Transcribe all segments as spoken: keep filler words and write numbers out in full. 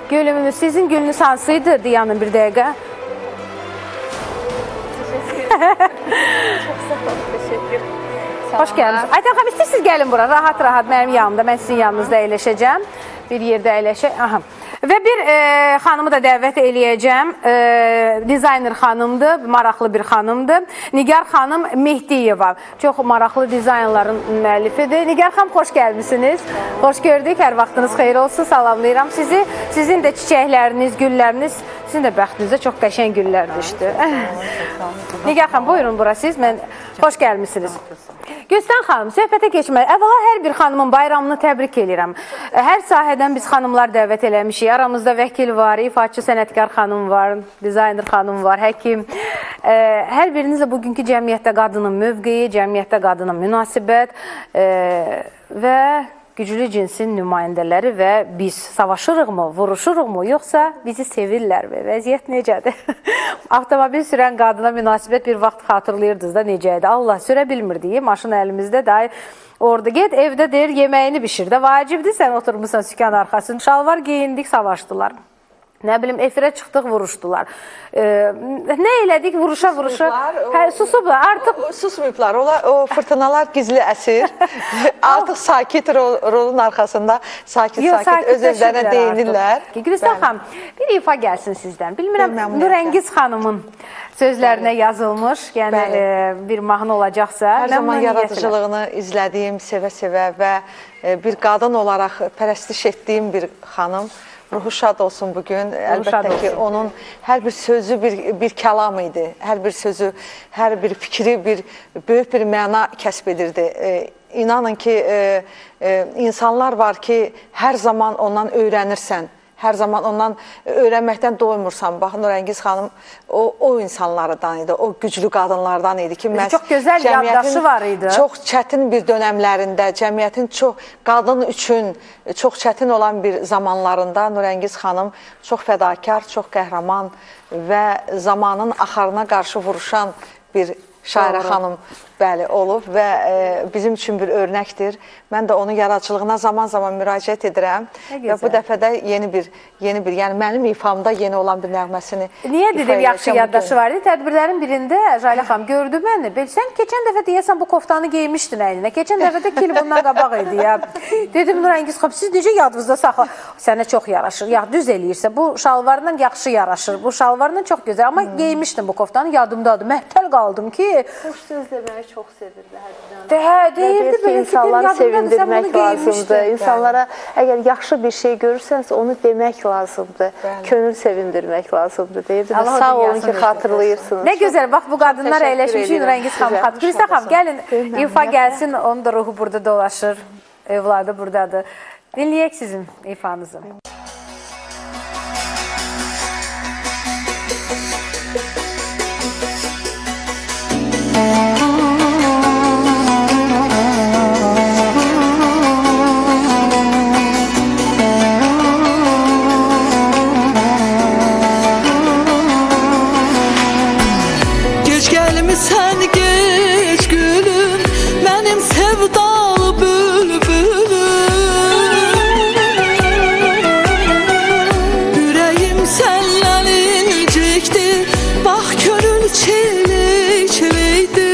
Gülümümüz, sizin gülünüz hansıydı? Diyanın bir dəqiqə. Çox sağ olun, təşəkkür. Xoş gəldiniz. Aytan xanım, istəyirsiniz gəlin bura, rahat-rahat mənim yanımda, mən sizin yanınızda əyləşəcəm. Bir yerdə əyləşək. Aha. Və bir e, xanımı da dəvət eləyəcəm. E, dizayner xanımdır, maraqlı bir xanımdır. Nigar xanım Mehdiyeva. Çox maraqlı dizaynların müəllifidir. Nigar xanım, xoş gəlmişsiniz. Xoş gördük, hər vaxtınız xeyir olsun, salamlayıram sizi. Sizin də çiçəkləriniz, gülləriniz, sizin də bəxtinizdə çox qəşəng güllər düşdü. Nigar xanım, buyurun bura siz, mən xoş gəlmişsiniz. Gülstan xanım, söhbətə keçmək. Əvvəla hər bir xanımın bayramını təbrik edirəm. Hər sahədən biz xanımlar dəvət eləmişik. Aramızda vəkil var, ifaçı sənətkar xanım var, dizayner xanım var, həkim. Hər birinizlə bugünkü cəmiyyətdə qadının mövqeyi, cəmiyyətdə qadının münasibət və güclü cinsin nümayəndələri və biz savaşırıqmı, vuruşuruqmu, yoxsa bizi sevirlər və vəziyyət necədir? Avtomobil sürən qadına münasibət bir vaxt xatırlayırdınız da necəyədir? Allah sürə bilmirdi, maşın əlimizdə dahi orada get, evdə deyir, yeməyini bişir də, vacibdir, sən oturmuşsan sükan arxasında. Şalvar geyindik, savaşdılar. Nə bilim, efirə çıxdıq, vuruşdular. Ee, nə elədik, vuruşa-vuruşa? Hə, susublar, artıq... Susmayıblar, o fırtınalar gizli əsir. Artıq sakit rolun arxasında, sakit-sakit öz-özlərinə deyinirlər. Gülstan xanım, bir ifa gəlsin sizdən. Bilmirəm, Nurəngiz xanımın sözlərinə yazılmış, yəni bir mahnı olacaqsa... Hər zaman yaradıcılığını izlədiyim, sevə-sevə və bir qadın olaraq pərəstiş etdiyim bir xanım. Ruhu şad olsun bugün. Əlbəttə ki, onun hər bir sözü bir, bir kəlam idi. Hər bir sözü, hər bir fikri bir böyük bir məna kəsb edirdi. E, inanın ki, e, e, insanlar var ki, hər zaman ondan öyrənirsən. Hər zaman ondan öyrənməkdən doymursan. Bax, Nurəngiz xanım o, o insanlardan idi, o güclü qadınlardan idi ki, çox gözəl yaddaşı var idi. Çox çətin bir dönəmlərində, cəmiyyətin çox qadın üçün çox çətin olan bir zamanlarında Nurəngiz xanım çox fədakar, çox qəhrəman və zamanın axarına qarşı vuruşan bir şairə xanım bəli olub və e, bizim üçün bir örnəkdir. Mən də onun yaradıcılığına zaman-zaman müraciət edirəm və bu dəfə də yeni bir, yeni bir, yəni mənim ifamda yeni olan bir nəğməsini Niyə dedim, yaxşı yaddaşı var idi? Tədbirlərin birində Jayla xanım gördü məni. Sən keçən dəfə deyəsən bu koftanı geymişdin əyninə. Keçən dəfə də kil bundan qabaq idi ya. Dedim, Nurəngiz xanım, siz necə yadınızda saxla? Sənə çox yaraşır. Ya, düz eləyirsə, bu şalvarla yaxşı yaraşır. Bu şalvarla çox gözəl. Amma hmm. geymişdim bu koftanı, yadımdadır. Məhtəl qaldım ki... Xoş söz deməyi çox sevirdi hərdən. Hə, deyirdi, belə insanları sevindirmək lazımdır. İnsanlara əgər yaxşı bir şey görürsənsə, onu demək lazımdır. Könül sevindirmək lazımdır. Deyirdi, sağ olun ki, xatırlayırsınız. Nə gözəl, bax, bu qadınlar əyləşmiş, Nurəngiz xanım xatırlayır. Gülstan xanım, gəlin, ifa gəlsin, onun da ruhu burada dolaşır, evladı buradadır. Dinləyək sizin ifanızı. Sən geç gülüm, mənim sevdalı bülbülüm. Ürəyim səndən incikdir, bax könül çilik-çilikdir.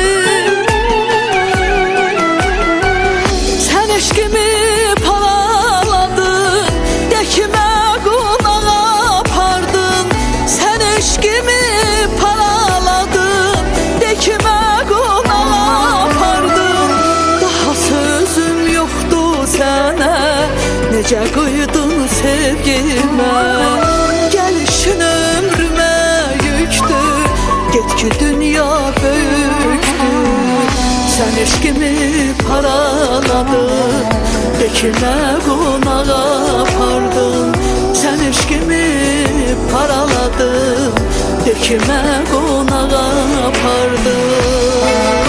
Sən eşqimi paraladın, dəkimə qonağa apardın. Sən eşqimi paraladın, dəkimə qonağa apardın. Daha sözüm yoxdur sənə, necə qıydın sevgimə. Gəlişin ömrümə yükdür, get ki dünya böyükdür. Sən eşqimi paraladın, dəkimə qonağa apardın. Sən eşqimi paraladın, dəkimə qonağa apardın.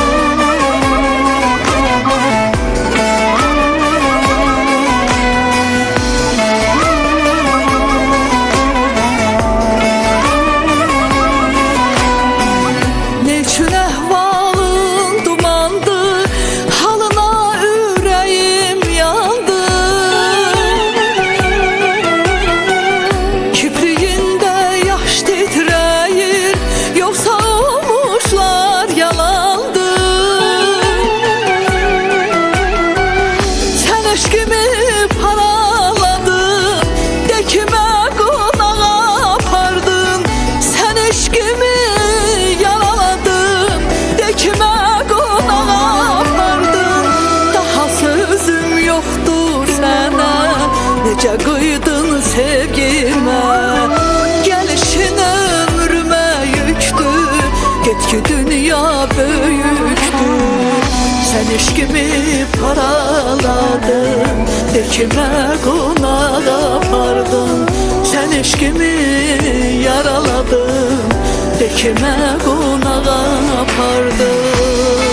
sevgimə. Gəlişin ömrümə yüktür, get ki dünya böyükdür. Sən eşkimi paraladın, de kimə qonaq apardın. Sən eşkimi yaraladın, de kimə qonaq apardın.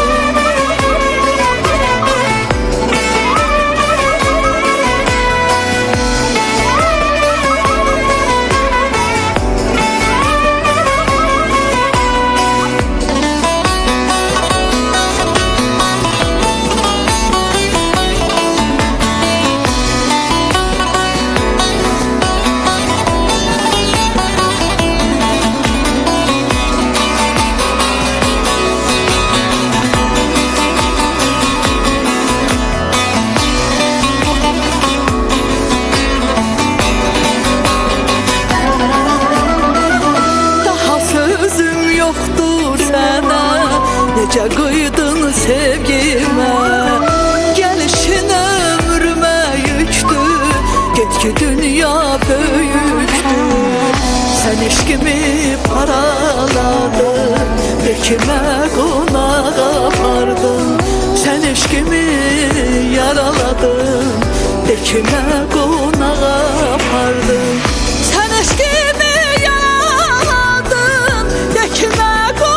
Necə qıydın sevgimə, gəlişin ömrümə yüktür, get ki dünya böyükdür. Sən eşkimi paraladın, de kimə qonaq apardın. Sən eşkimi yaraladın, de kimə qonaq apardın. Sən eşkimi yaraladın, de kimə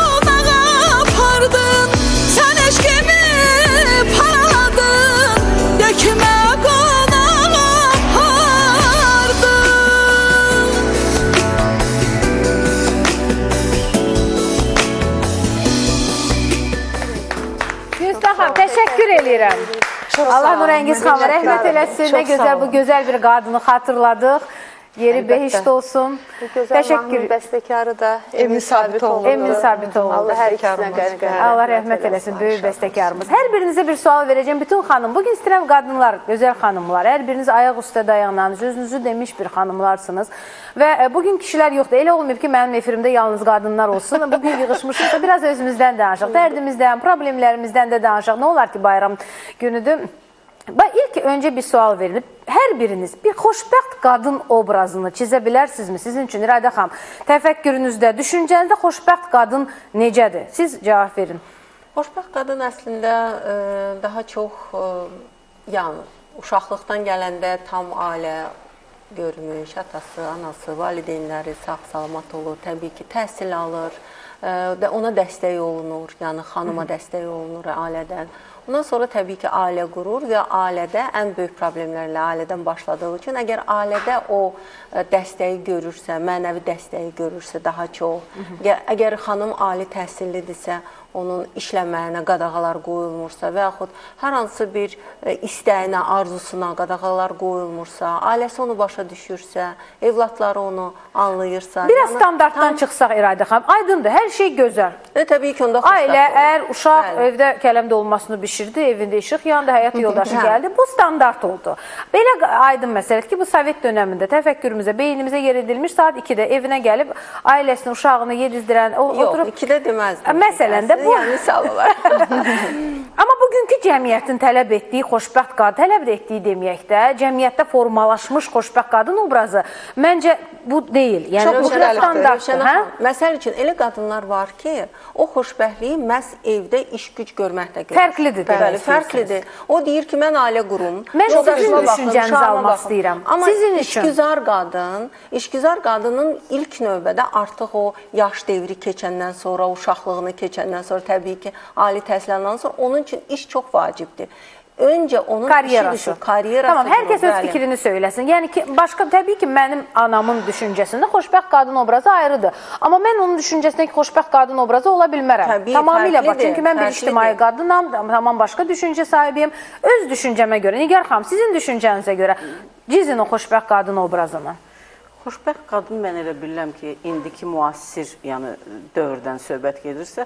Təşəkkür edirəm. Allah Nurəngiz xanım rəhmət eləsin. Nə gözəl, bu gözəl bir qadını xatırladıq. Yeri behişt olsun. Bu gözəl mahnının bəstəkarı da Emin Sabitoğlu. Emin Sabitoğlu. Allah hər ikisinə qəni-qəni. Allah rəhmət eləsin, böyük bəstəkarımız. Hər birinizə bir sual verəcəm. Bütün xanım, bugün istəyirəm qadınlar, gözəl xanımlar, hər biriniz ayaq üstə dayanan, sözünüzü demiş bir xanımlarsınız. Və bugün kişilər yoxdur. Elə olmayıb ki, mənim efirimdə yalnız qadınlar olsun. Bugün yığışmışıqsa biraz özümüzdən danışaq, dərdimizdən, problemlərimizdən də danışaq. Nə olar ki, bayram günüdür. İlk öncə bir sual verilib. Hər biriniz bir xoşbəxt qadın obrazını çizə bilərsinizmi? Sizin üçün İradə xanım, təfəkkürünüzdə, düşüncənizdə xoşbəxt qadın necədir? Siz cavab verin. Xoşbəxt qadın əslində ə, daha çox ə, yəni uşaqlıqdan gələndə tam ailə görmüş, atası, anası, valideynləri sağ-salamat olur, təbii ki, təhsil alır, ə, ona dəstək olunur, yəni xanıma dəstək olunur ailədən. Ondan sonra təbii ki, ailə qurur və ailədə ən böyük problemlərlə ailədən başladığı üçün, əgər ailədə o dəstəyi görürsə, mənəvi dəstəyi görürsə daha çox, əgər xanım ali təhsillidirsə, onun işləməyinə qadağalar qoyulmursa və yaxud hər hansı bir istəyinə, arzusuna qadağalar qoyulmursa, ailəsi onu başa düşürsə, evlatları onu anlayırsa. Biraz yəni, standartdan tam... çıxsaq İradə xanım, aydındır, hər şey gözəl. E, təbii ki, onda xoşbəxt olur. Ailə, ər, uşaq Bəli. evdə kələmdə olmasını bişirdi, evində işıq yanında, həyat yoldaşı gəldi. Bu standart oldu. Belə aydın məsələdir ki, bu Sovet dönəmində təfəkkürümüzə, beynimizə yer edilmiş, saat ikidə evinə gəlib ailəsini, uşağını yedizdirən, o, Yox, oturub... ikidə deməzdim. Məsələn də bu... Yəni, misal olar. Amma bugünkü cəmiyyətin tələb etdiyi xoşbəxt qadın, tələb etdiyi deməyək də, cəmiyyətdə formalaşmış xoşbəxt qadın obrazı məncə bu deyil. Yəni, Çox bu standartdır. Hə? Məsəl üçün, elə qadınlar var ki, o xoşbəxtliyi məhz evdə iş-güc görməklə görür. Fərqlidir. Bəli, fərqlidir. O deyir ki, mən ailə qurum. Mən sizin düşüncənizi almaq istəyirəm. Amma sizin üçün. işgüzar qadın, işgüzar qadının ilk növbədə artıq o yaş devri keçəndən sonra, uşaqlığını keçəndən sonra, təbii ki, ali təhsiləndən sonra onun üçün iş çox vacibdir. Öncə onun karyerası. işi düşür, karyerası. Tamam, hər kəs öz bəli. fikrini söyləsin. Yəni ki, başqa, təbii ki, mənim anamın düşüncəsində xoşbəxt qadın obrazı ayrıdır. Amma mən onun düşüncəsindəki xoşbəxt qadın obrazı ola bilmərəm. Təbii, tamamilə bax. Çünki mən bir ictimai qadınam, tamam başqa düşüncə sahibiyim. Öz düşüncəmə görə, Nigar xanım, sizin düşüncənizə görə cizin o xoşbəxt qadın obrazını. Xoşbəxt qadın mən elə bilirəm ki, indiki müasir, yəni dövrdən söhbət gedirsə,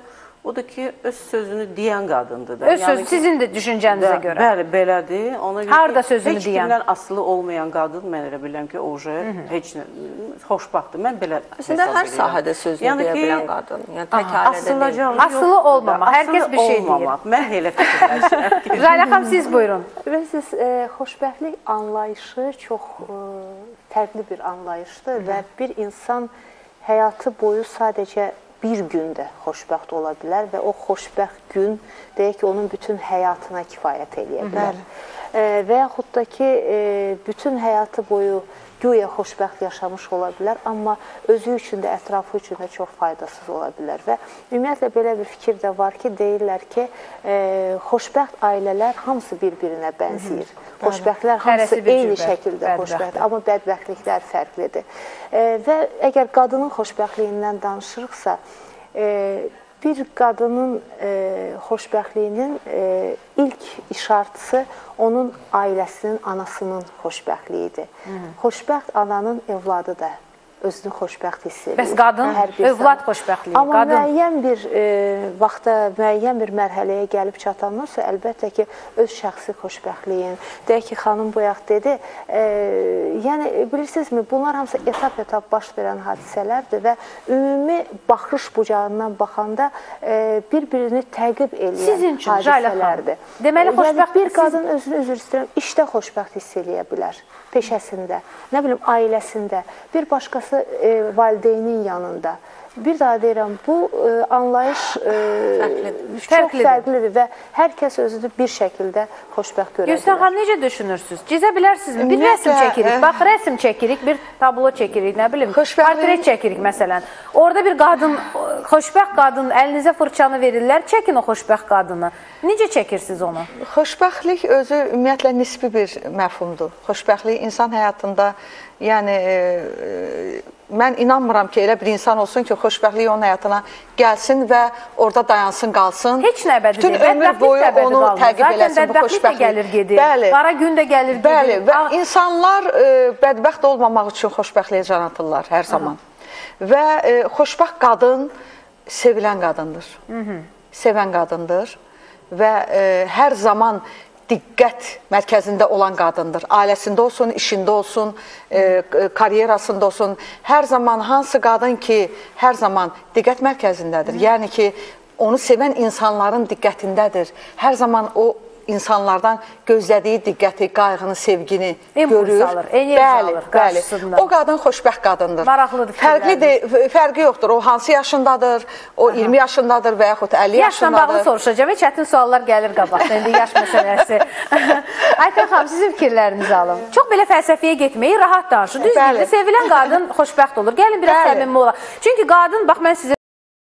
Odur ki, öz sözünü deyən qadındır da. Öz sözü sizin də düşüncənizə görə. Bəli, belədir. Ona görə Harada sözünü heç deyən? kimdən asılı olmayan qadın, mən elə bilirəm ki, o heç xoşbaxtdır. Mən belə Əslində, hər sahədə sözünü yəni deyə ki, bilən qadın. Yəni, tək ailədə deyil. Asılı olmamaq, hər kəs bir şey deyir. Mən elə fikirləşirəm. Jalə xanım, siz buyurun. Bilirsiniz, e, xoşbəxtlik anlayışı çox e, fərqli bir anlayışdır və bir insan həyatı boyu sadəcə bir gündə xoşbəxt ola bilər və o xoşbəxt gün, deyək ki, onun bütün həyatına kifayət eləyə bilər. E, və yaxud da ki, e, bütün həyatı boyu güya xoşbəxt yaşamış ola bilər, amma özü üçün də, ətrafı üçün də çox faydasız ola bilər. Və ümumiyyətlə, belə bir fikir də var ki, deyirlər ki, e, xoşbəxt ailələr hamısı bir-birinə bənziyir. Xoşbəxtlər hamısı eyni şəkildə xoşbəxtdir, amma bədbəxtliklər fərqlidir. E, və əgər qadının xoşbəxtliyindən danışırıqsa, e, bir qadının e, xoşbəxtliyinin e, ilk işartısı onun ailəsinin, anasının xoşbəxtliyidir. Xoşbəxt ananın evladı da özünü xoşbəxt hiss edir. Bəs qadın, övlad xoşbəxtliyi, amma qadın. Amma müəyyən bir e, vaxta, müəyyən bir mərhələyə gəlib çatandan sonra əlbəttə ki, öz şəxsi xoşbəxtliyin, deyək ki, xanım Boyaq dedi, e, yəni bilirsinizmi, bunlar hamısı etap-etap baş verən hadisələrdir və ümumi baxış bucağından baxanda e, bir-birini təqib eləyən hadisələrdir. Deməli, xoşbəxt bir qadın özünü, üzr istəyirəm, işdə xoşbəxt hiss eləyə bilər, peşəsində, nə bilim, ailəsində, bir başqası e, valideynin yanında. Bir daha deyirəm, bu e, anlayış e, çox fərqlidir. fərqlidir və hər kəs özünü bir şəkildə xoşbəxt görə bilər. Gülşən xanım, necə düşünürsünüz? Cizə bilərsinizmi? Bir rəsm çəkirik, bax, rəsm çəkirik, bir tablo çəkirik, nə bilim, portret çəkirik məsələn. Orada bir qadın, xoşbəxt qadın, əlinizə fırçanı verirlər, çəkin o xoşbəxt qadını. Necə çəkirsiniz onu? Xoşbəxtlik özü ümumiyyətlə nisbi bir məfhumdur. Xoşbəxtlik insan həyatında, yəni e, mən inanmıram ki, elə bir insan olsun ki, xoşbəxtlik onun həyatına gəlsin və orada dayansın, qalsın. Heç nə əbədi deyil. Bütün ömür boyu onu təqib eləsin bu xoşbəxtlik. Zaten gəlir gedir, qara gün də gəlir gedir. Bəli, və insanlar e, bədbəxt olmamaq üçün xoşbəxtliyə can atırlar hər zaman. Aha. Və e, xoşbəxt qadın sevilən qadındır, Hı -hı. sevən qadındır və e, hər zaman diqqət mərkəzində olan qadındır. Ailəsində olsun, işində olsun, e, karyerasında olsun. Hər zaman hansı qadın ki, hər zaman diqqət mərkəzindədir. Yəni ki, onu sevən insanların diqqətindədir. Hər zaman o insanlardan gözlədiyi diqqəti, qayğını, sevgini görür. Alır, enerji alır qarşısında. O qadın xoşbəxt qadındır. Maraqlıdır. Fərqlidir, fərqi yoxdur. O hansı yaşındadır, o Aha. iyirmi yaşındadır və yaxud əlli yaşındadır. Yaşla bağlı soruşacağım və çətin suallar gəlir qabaqda. İndi yaş məsələsi. Aytən xanım, sizin fikirlərinizi alın. Çox belə fəlsəfiyə getməyi rahat danışır. Düz deyil, sevilən qadın xoşbəxt olur. Gəlin biraz səmimi olaq. Çünki qadın, bax mən sizə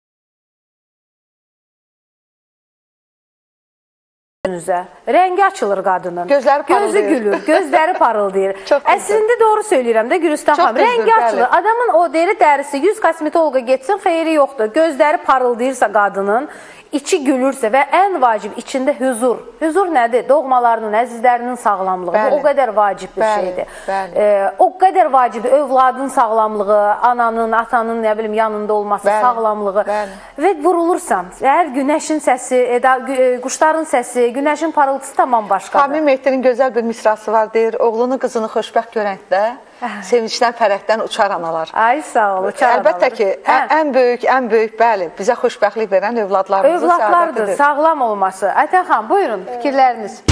rəngi açılır qadının. Gözləri parıldayır. Gözü gülür, gözləri parıldayır. Əslində doğru söyləyirəm də Gülüstan xanım. Rəngi açılır. Adamın o deri dərisi yüz kosmetoloqa getsin, xeyri yoxdur. Gözləri parıldayırsa qadının, içi gülürsə və ən vacib içində huzur. Huzur nədir? Doğmalarının, əzizlərinin sağlamlığı. Bu o qədər vacib bir bəli, şeydir. Bəli. E, o qədər vacibdir. Övladın sağlamlığı, ananın, atanın, nə bilim, yanında olması, bəli, sağlamlığı. Bəli. Və vurulursan, hər günəşin səsi, eda, quşların səsi, günəşin parıltısı tamam başqadır. Kamil Mehdi'nin gözəl bir misrası var, deyir, oğlunu, qızını xoşbəxt görəndə sevincdən, fərəhdən uçar analar. Ay sağ ol, uçar analar. Əlbəttə ki, ən, ən böyük, ən böyük, bəli, bizə xoşbəxtlik verən övladlarımızın Övladlardır, səadətidir. sağlam olması. Aytən xanım, buyurun, fikirləriniz.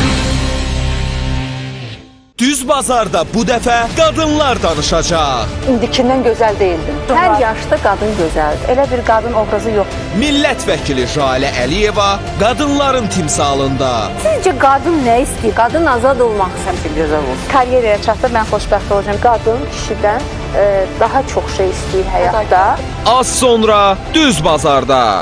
Düz bazarda bu dəfə qadınlar danışacaq. İndikindən gözəl deyildi. Hər yaşda qadın gözəldir. Elə bir qadın obrazı yoxdur. Millət vəkili Jalə Əliyeva qadınların timsalında. Sizcə qadın nə istəyir? Qadın azad olmaq istəyir, gözəl olsun. Karyeraya çatsa mən xoşbəxt olacağım. Qadın kişidən e, daha çox şey istəyir həyatda. Az sonra Düz bazarda.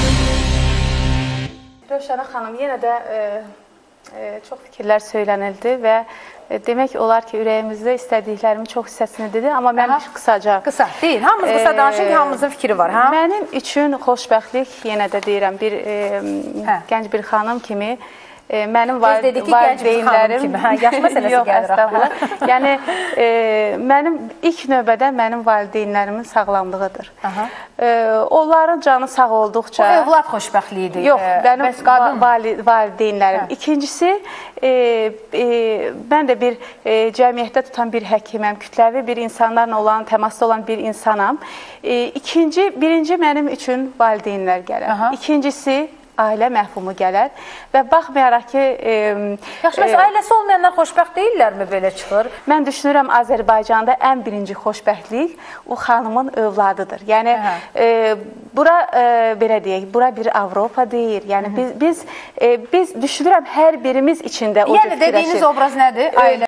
Rövşənə xanım, yenə də e, e, çox fikirlər söylənildi və e, demək olar ki, ürəyimizdə istədiklərimin çox hissəsini dedi, amma mən Aha. qısaca... Qısa, deyin, hamımız qısa danışın ki, hamımızın fikri var, ha? Mənim üçün xoşbəxtlik, yenə də deyirəm, bir e, gənc bir xanım kimi e, mənim val dedik ki, gənc bir xanım valideynlərim kimi. Hə, yaş məsələsi yox, gəlir əstəğfurullah. Yəni e, mənim ilk növbədə mənim valideynlərimin sağlamlığıdır. E, onların canı sağ olduqca... O övlad xoşbəxtliyidir. Yox, mənim Bəs qadın... vali valideynlərim. Hə. İkincisi, e, e, mən də bir e, cəmiyyətdə tutan bir həkiməm, kütləvi bir insanlarla olan, təmasda olan bir insanam. E, ikinci, birinci mənim üçün valideynlər gələr. Aha. İkincisi, ailə məhfumu gələr və baxmayaraq ki... E, Yaxşı, məsələn, ailəsi olmayanlar xoşbəxt deyillərmi belə çıxır? Mən düşünürəm, Azərbaycanda ən birinci xoşbəxtlik o xanımın övladıdır. Yəni, e, bura, e, belə deyək, bura bir Avropa deyil. Yəni, biz, biz, e, biz düşünürəm, hər birimiz içində o yəni, dediyiniz obraz nədir? Ailə.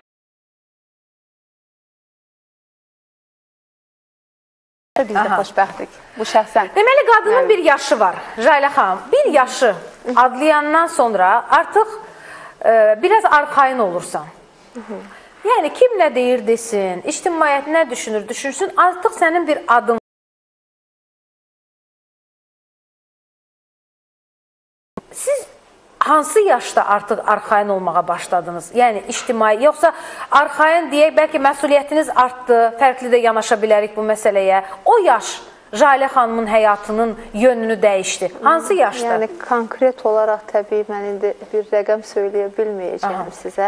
Biz də xoşbəxtdik, bu şəxsən. Deməli, qadının bir yaşı var, Jaylə xanım. Bir yaşı adlayandan sonra artıq e, biraz arxayın olursan. Yəni, kim nə deyir desin, ictimaiyyət nə düşünür, düşünsün, artıq sənin bir adım. Siz hansı yaşda artıq arxayın olmağa başladınız? Yəni, ictimai, yoxsa arxayın deyək, bəlkə məsuliyyətiniz artdı, fərqli də yanaşa bilərik bu məsələyə. O yaş Jaylə xanımın həyatının yönünü dəyişdi. Hansı yaşda? Yəni, konkret olaraq təbii mən indi bir rəqəm söyləyə bilməyəcəyim Aha. sizə.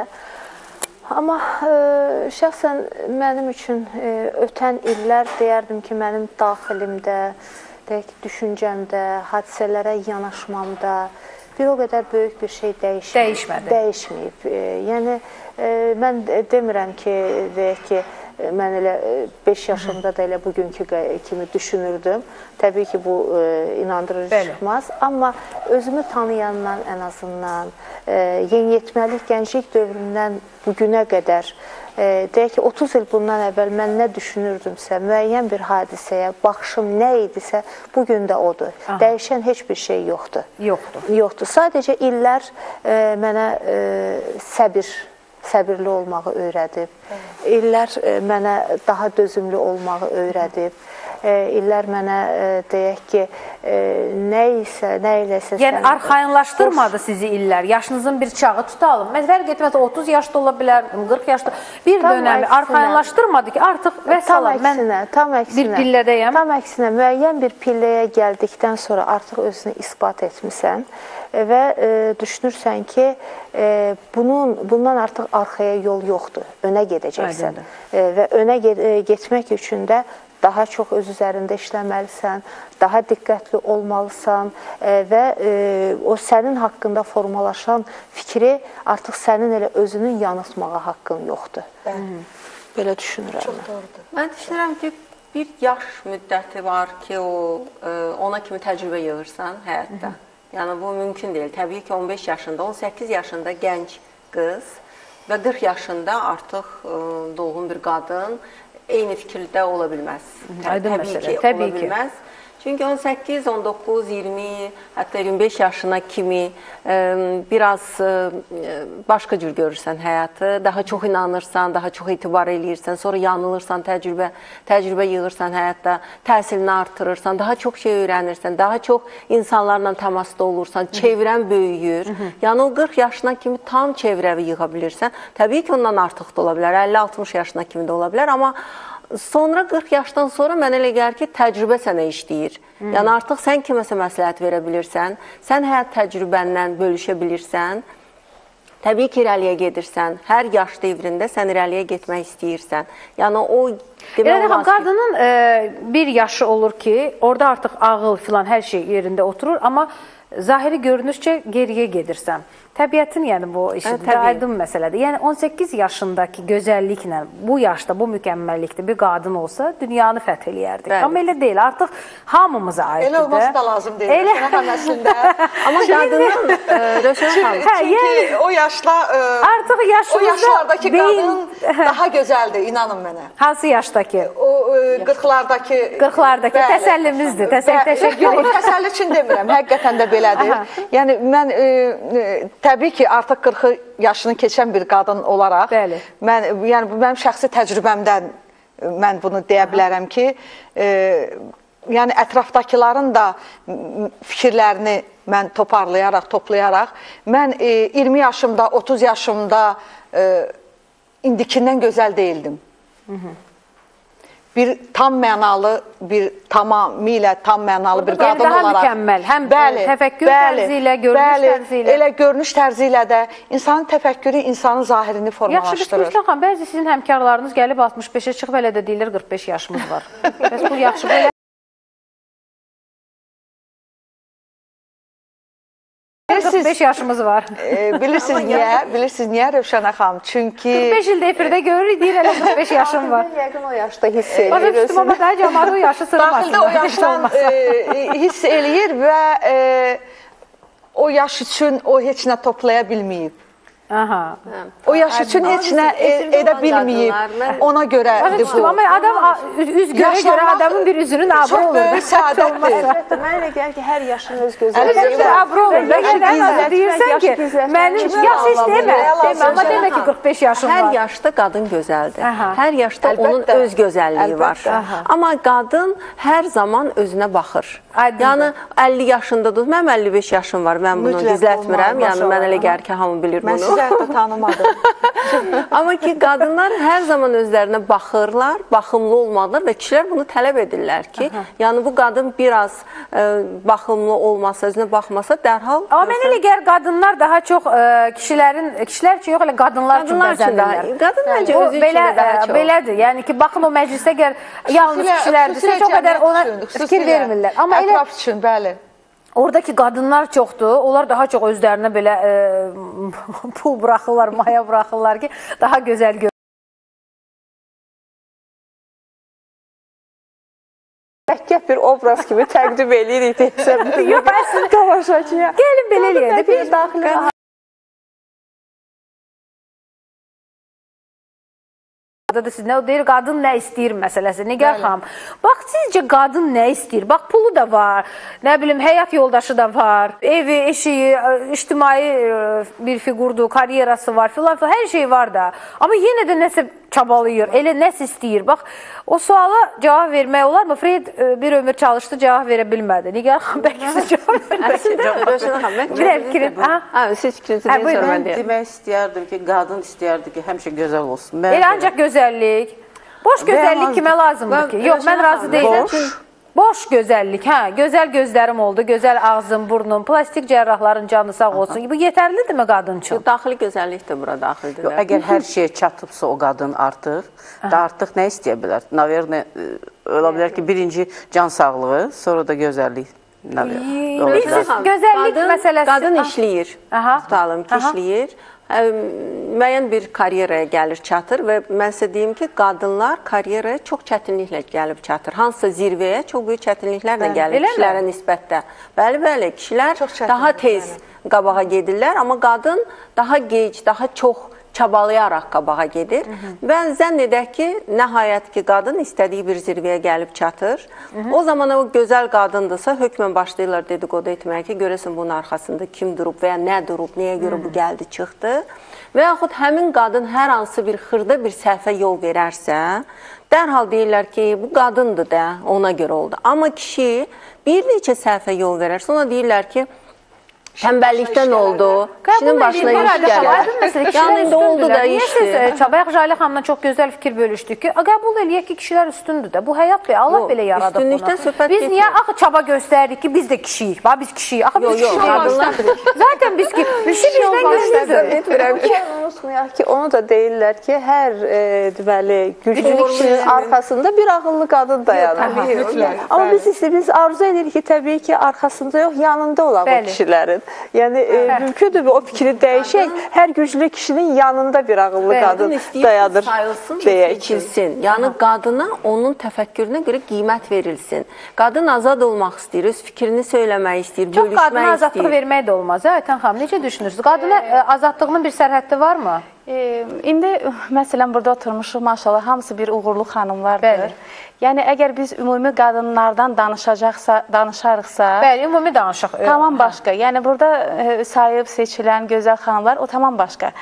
Amma e, şəxsən mənim üçün e, ötən illər deyərdim ki, mənim daxilimdə, deyək, düşüncəmdə, hadisələrə yanaşmamda bir o qədər böyük bir şey dəyişməyib. Dəyişmədi. Dəyişməyib. E, yəni, e, mən demirəm ki, deyək ki, mən elə beş yaşımda da elə bugünkü kimi düşünürdüm. Təbii ki, bu e, inandırıcı Bəli. Çıxmaz. Amma özümü tanıyandan ən azından, e, yeniyetməlik, gənclik dövründən bugünə qədər, e, deyək ki, otuz il bundan əvvəl mən nə düşünürdümsə, müəyyən bir hadisəyə baxışım nə idisə, bugün də odur. Aha. Dəyişən heç bir şey yoxdur. Yoxdur. Yoxdur. Sadəcə illər e, mənə e, səbir səbirli olmağı öyrədib. İllər e, mənə daha dözümlü olmağı öyrədib. E, illər mənə e, deyək ki, e, nə isə, nə iləsə... Yəni, arxayınlaşdırmadı sizi illər. Yaşınızın bir çağı tutalım. Fərq etməz, otuz yaşda ola bilər, qırx yaşda. Bir tam dönəmi əksinə, arxayınlaşdırmadı ki, artıq və salam, mən tam əksinə, bir pillədəyəm. Tam əksinə, müəyyən bir pilləyə gəldikdən sonra artıq özünü isbat etmisən və e, düşünürsən ki, e, bunun, bundan artıq arxaya yol yoxdur, önə gedəcəksən. E, və önə get getmək üçün də daha çox öz üzərində işləməlisən, daha diqqətli olmalısan e, və e, o sənin haqqında formalaşan fikri artıq sənin elə özünün yanıltmağa haqqın yoxdur. Bəli. Belə düşünürəm. Çox doğrudur. Mən düşünürəm ki, bir yaş müddəti var ki, o, e, ona kimi təcrübə yığırsan həyatda. Hı -hı. Yəni, bu mümkün deyil. Təbii ki, on beş yaşında, on səkkiz yaşında gənc qız və qırx yaşında artıq ə, dolğun bir qadın eyni fikirdə ola bilməz. Aydın Təbii məsələ, ki, təbii ola ki. bilməz. Çünki on səkkiz, on doqquz, iyirmi, hətta iyirmi beş yaşına kimi ə, biraz ə, başqa cür görürsən həyatı, daha çox inanırsan, daha çox etibar eləyirsən, sonra yanılırsan, təcrübə, təcrübə yığırsan həyatda, təhsilini artırırsan, daha çox şey öyrənirsən, daha çox insanlarla təmasda olursan, çevrən böyüyür. Hı -hı. Yəni o qırx yaşına kimi tam çevrəvi yığa bilirsən. Təbii ki, ondan artıq da ola bilər, əlli altmış yaşına kimi də ola bilər, amma sonra qırx yaşdan sonra mənə elə gəlir ki, təcrübə sənə işləyir. Hmm. Yəni artıq sən kiməsə məsləhət verə bilirsən, sən həyat təcrübəndən bölüşə bilirsən, təbii ki, irəliyə gedirsən, hər yaş devrində sən irəliyə getmək istəyirsən. Yəni o demək olmaz ki... Qadının e, bir yaşı olur ki, orada artıq ağıl filan hər şey yerində oturur, amma zahiri görünüşcə geriyə gedirsən. Təbiətin, yəni bu işdə aydın məsələdir. Yəni on səkkiz yaşındakı gözəlliklə bu yaşda, bu mükəmməllikdə bir qadın olsa dünyanı fəth eləyərdik. Bəli. Amma elə deyil, artıq hamımıza aiddir. Elə olması da lazım deyil. Elə xanım əslində. Amma qadının Röşən xanım. Çünki o yaşda artıq yaşımızda o yaşlardakı qadın daha gözəldir, inanın mənə. Hansı yaşdakı? O qırxlardakı qırxlardakı təsəllimizdir. Təşəkkür edirəm. Təsəlli üçün demirəm, həqiqətən də belədir. Yəni mən təbii ki, artıq qırx yaşını keçən bir qadın olaraq, Bəli. mən, yəni mənim şəxsi təcrübəmdən mən bunu deyə bilərəm ki, e, yəni ətrafdakıların da fikirlərini mən toparlayaraq, toplayaraq, mən e, iyirmi yaşımda, otuz yaşımda e, indikindən gözəl deyildim. Hı -hı. Bir tam mənalı, bir tamamilə tam mənalı bir qadın daha olaraq. Mükəmməl, həm bəli, təfəkkür bəli, tərzi ilə, görünüş bəli, tərzi ilə. Elə görünüş tərzi ilə də insanın təfəkkürü insanın zahirini formalaşdırır. Yaxşı, biz Gülşən xanım, bəzi sizin həmkarlarınız gəlib altmış beşə çıxıb elə də deyirlər qırx beş yaşımız var. Bəs bu yaxşı belə. qırx beş yaşımız var. E, bilirsiniz niyə? Bilirsiniz niyə Rövşənə xanım? Çünki qırx beş ildə efirdə görürük, deyir elə qırx beş yaşım var. Yəqin o yaşda hiss edir. Başa düşdüm, amma daha cəmaat o yaşı sığmasın. daxildə o yaşdan e, hiss eləyir və e, o yaş üçün o heç nə toplaya bilməyib. Aha. O yaş üçün heç nə edə bilməyib. Ona görə bu. Amma adam üz görə görə adamın bir üzünün abro olur. Çox böyük səadətdir. Mənə elə gəlir ki, hər yaşın öz Əlbəttə gözəlliyi abro olur. Bəlkə də deyirsən ki, mənim yaş heç demə. Demə, amma demə ki, qırx beş yaşım var. Hər yaşda qadın gözəldir. Aha. Hər yaşda Əlbəttə. onun öz gözəlliyi var. Amma qadın hər zaman özünə baxır. Aydındır. Yəni əlli yaşındadır. Mənim əlli beş yaşım var. Mən bunu Mütləq gizlətmirəm. olmalı, Yəni mən elə gəlir ki, hamı bilir Mən bunu. sizi hətta tanımadım. Amma ki, qadınlar hər zaman özlərinə baxırlar, baxımlı olmalılar və kişilər bunu tələb edirlər ki, yəni bu qadın biraz ə, baxımlı olmasa, özünə baxmasa dərhal... Amma mən elə gəlir qadınlar daha çox ə, kişilərin, kişilər üçün yox, elə qadınlar üçün Qadınlar üçün bəzəndirlər. də, qadın məncə O özü belə, üçün də daha çox. belədir. Yəni ki, baxın o məclisdə gəl, yalnız Xüsusilə- kişilərdirsə xüsusilə çox qədər ona cəmiyyət üçün, fikir xüsusilə vermirlər. Amma elə ətraf üçün, bəli. oradakı qadınlar çoxdur. Onlar daha çox özlərinə belə e, pul buraxırlar, maya buraxırlar ki, daha gözəl görünsün. mürəkkəb bir obraz kimi təqdim edirik desəm. Yox, əslində tamaşaçıya. gəlin belə eləyək. Bir daxili da siz nə o deyir, qadın nə istəyir məsələsi. Nigar xanım, bax sizcə qadın nə istəyir? Bax pulu da var, nə bilim həyat yoldaşı da var, evi, eşiyi, ictimai bir figurdur, karyerası var filan filan, hər şey var da. Amma yenə də nəsə çabalayır, elə nəsə istəyir. Bax o suala cavab vermək olar mı? Fred bir ömür çalışdı, cavab verə bilmədi. Nigar xanım, bəlkə siz cavab vermək. Əslində, Rövşənə xanım, mən Bir fikrin, ha? Ha, siz fikrinizi deyin, sonra mən deyəm. Demək istəyərdim ki, qadın istəyərdi ki, həmişə gözəl olsun. Mən Elə ancaq gözəllik. Boş gözəllik kimə lazımdır ki? Yox, mən razı deyiləm. Boş. Boş gözəllik, hə, gözəl gözlərim oldu, gözəl ağzım, burnum, plastik cərrahların canı sağ olsun. Bu yetərlidirmi qadın üçün? Daxili gözəllik də bura daxildir. Yox, əgər hər şeyə çatıbsa o qadın artıq, da artıq nə istəyə bilər? Naverlə, ola bilər ki, birinci can sağlığı, sonra da gözəllik. Bilirsiniz, gözəllik məsələsi. Qadın işləyir, tutalım ki, işləyir. Müəyyən bir karyeraya gəlir, çatır və mən sizə deyim ki, qadınlar karyeraya çox çətinliklə gəlib çatır. Hansısa zirvəyə çox böyük çətinliklərlə gəlir kişilərə nisbətdə. Bəli, bəli, kişilər daha tez qabağa gedirlər, amma qadın daha gec, daha çox çabalayaraq qabağa gedir. Və zənn edək ki, nəhayət ki, qadın istədiyi bir zirvəyə gəlib çatır. O zaman o gözəl qadındırsa, hökmən başlayırlar dedikodu etməyə ki, görəsən bunun arxasında kim durub və ya nə durub, nəyə görə bu gəldi, çıxdı. Və yaxud həmin qadın hər hansı bir xırda bir səhvə yol verərsə, dərhal deyirlər ki, bu qadındır da, ona görə oldu. Amma kişi bir neçə səhvə yol verərsə, ona deyirlər ki, tənbəllikdən oldu, kişinin başına iş gəlir. Yəni, indi oldu da işdir. Bayaq Jalə xanımla çox gözəl fikir bölüşdük ki, qəbul eləyək ki, kişilər üstündür də. Bu həyat belə, Allah belə yaradıb bunu. Üstünlükdən söhbət Biz niyə axı çaba göstəririk ki, biz də kişiyik? Bax, biz kişiyik. Axı biz kişiyik. Zaten biz ki, kişi bizdən güclüdür. Etmirəm ki, unutmayaq ki, onu da deyirlər ki, hər deməli, güclü kişinin arxasında bir ağıllı qadın dayanır. Amma biz istəyimiz arzu edirik ki, təbii ki, arxasında yox, yanında olan o kişilərin. Yəni, e, mümkündür o fikri dəyişək, hər güclü kişinin yanında bir ağıllı qadın dayanır, sayılsın, deyək ki. seçilsin. Yəni, qadına onun təfəkkürünə görə qiymət verilsin. Qadın azad olmaq istəyir, öz fikrini söyləmək istəyir, Çox bölüşmək istəyir. qadına azadlıq vermək də olmaz, hə, Aytan xanım, necə düşünürsünüz? Qadına azadlığının bir sərhəddi varmı? E, indi, məsələn, burada oturmuşuq, maşallah, hamısı bir uğurlu xanımlardır. Bəli. Yəni, əgər biz ümumi qadınlardan danışacaqsa, danışarıqsa... Bəli, ümumi danışıq. Tamam başqa. Yəni, burada e, sayıb seçilən gözəl xanımlar, o tamam başqa.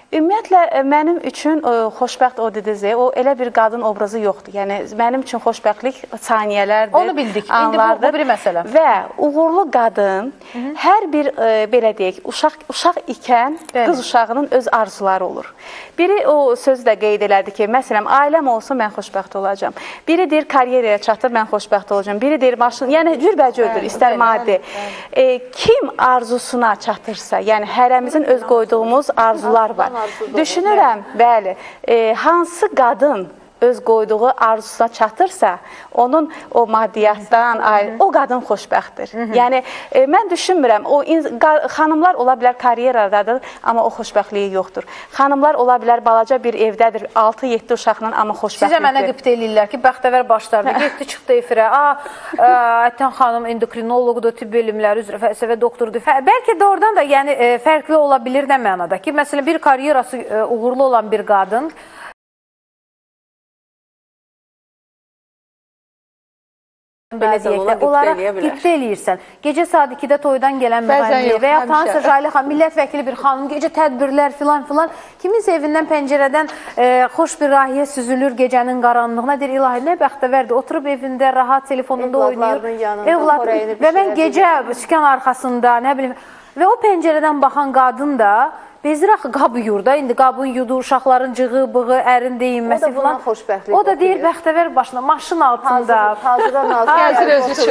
Ümumiyyətlə, mənim üçün ə, xoşbəxt o dediniz, o elə bir qadın obrazı yoxdur. Yəni, mənim üçün xoşbəxtlik saniyələrdir, onu bildik. anlardır. İndi bu, bu bir məsələ. Və uğurlu qadın Hı -hı. hər bir, ə, belə deyək, uşaq, uşaq ikən Bəli. qız uşağının öz arzuları olur. Biri o sözü də qeyd elədi ki, məsələn, ailəm olsun, mən xoşbəxt olacağam. Biri deyir, karyeraya çatır, mən xoşbəxt olacağam. Biri deyir, maşın, yəni cürbəcürdür, istər bəli, maddi. Bəli, bəli. E, kim arzusuna çatırsa, yəni hərəmizin öz qoyduğumuz arzular var. Düşünürəm, bəli, e, hansı qadın öz qoyduğu arzusuna çatırsa, onun o maddiyyatdan ayrı, o qadın xoşbəxtdir. Hı -hı. Yəni, e, mən düşünmürəm, o xanımlar ola bilər karyeradadır, amma o xoşbəxtliyi yoxdur. Xanımlar ola bilər balaca bir evdədir, altı yeddi uşaqla, amma xoşbəxtlikdir. Sizə mənə qıbt eləyirlər ki, bəxtəvər başlardı, getdi, çıxdı efirə, Aytən xanım endokrinoloqdur, tibb elmləri üzrə, fəlsəfə doktorudur. Bəlkə də oradan da yəni, e, fərqli ola bilir nə mənada ki, məsələn, bir karyerası e, uğurlu olan bir qadın, belə deyək də, onlara qibdə eləyirsən. Gecə saat ikidə toydan gələn müğənni və ya tanısa Jale xanım, millət vəkili bir xanım, gecə tədbirlər filan filan, kiminsə evindən, pəncərədən e, xoş bir rahiyə süzülür gecənin qaranlığına, deyir, ilahi, nə bəxtəvərdir, oturub evində, rahat telefonunda oynayır. Evladların və mən gecə sükan arxasında, nə bilim, və o pəncərədən baxan qadın da bezir axı qabı yurda, indi qabın yudu, uşaqların cığı, bığı, ərin deyinməsi falan. O da deyir, bəxtəvər başına, maşın altında. Hazıra nazır özü üçün.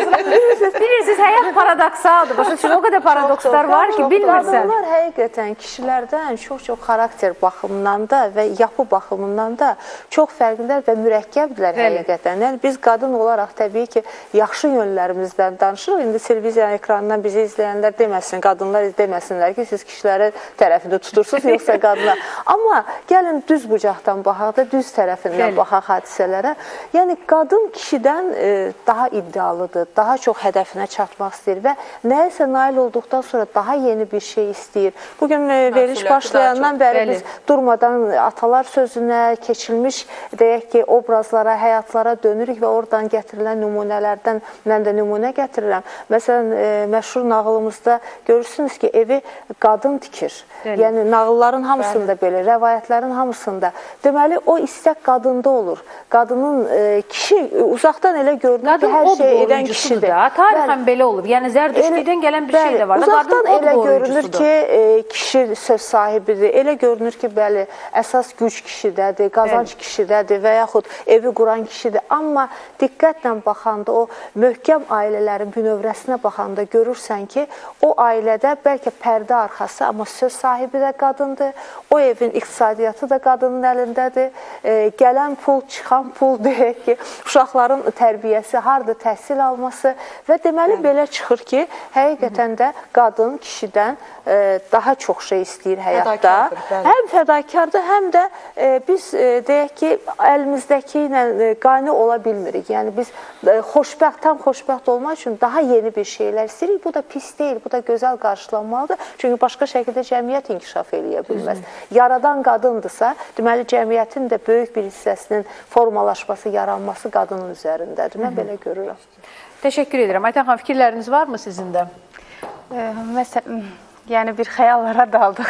Bilirsiniz, həyat paradoksaldır. Başa düşün, o qədər paradokslar var ki, bilmirsən. Qadınlar həqiqətən kişilərdən çox-çox xarakter baxımından da və yapı baxımından da çox fərqlidir və mürəkkəbdirlər həqiqətən. Yəni, biz qadın olaraq təbii ki, yaxşı yönlərimizdən danışırıq. İndi televiziya ekranından bizi izləyənlər deməsin, qadınlar deməsinlər ki, siz kişiləri tərəfində tutursunuz, yoxsa qadınlar. Amma gəlin düz bucaqdan baxaq da, düz tərəfindən baxaq hadisələrə. Yəni, qadın kişidən e, daha iddialıdır, daha çox hədəfinə çatmaq istəyir və nəyəsə nail olduqdan sonra daha yeni bir şey istəyir. Bugün e, veriş başlayandan bəri bəli. Biz durmadan atalar sözünə, keçilmiş, deyək ki, obrazlara, həyatlara dönürük və oradan gətirilən nümunələrdən mən də nümunə gətirirəm. Məsələn, e, məşhur nağılımızda görürsünüz ki, evi qadın tikir. Bəli. Yəni, nağılların hamısında bəli. Belə, rəvayətlərin hamısında. Deməli, o istək qadında olur. Qadının, e, kişi uzaqdan elə görünür ki, hər şey edən kişidir. Tarixən belə olur. Yəni, zərdüştlükdən gələn bir bəli. Şey də var. Uzaqdan elə görünür ki, e, kişi söz sahibidir. Elə görünür ki, bəli, əsas güc kişidədir, qazanc bəli. Kişidədir və yaxud evi quran kişidir. Amma diqqətlə baxanda, o möhkəm ailələrin bünövrəsinə baxanda görürsən ki, o ailədə bəlkə pərdə arxası, amma söz sahibi də qadındır. O evin iqtisadiyyatı da qadının əlindədir. E, gələn pul, çıxan pul deyək ki, uşaqların tərbiyəsi, harada təhsil alması və deməli belə çıxır ki, həqiqətən də qadın kişidən e, daha çox şey istəyir həyatda. Həm fədakardır, həm də e, biz e, deyək ki, əlimizdəki ilə e, qane ola bilmirik. Yəni biz e, xoşbəxt, tam xoşbəxt olmaq üçün daha yeni bir şeylər istəyirik. Bu da pis deyil, bu da gözəl qarşılanmalıdır. Çünki başqa şəkildə cəmiyyət inkişaf eləyə bilməz. Yaradan qadındırsa, deməli cəmiyyətin də böyük bir hissəsinin formalaşması, yaranması qadının üzərindədir. Mən belə görürəm. Təşəkkür edirəm. Aytən xanım, fikirləriniz varmı sizin də? E, məsələn, yəni bir xəyallara daldıq.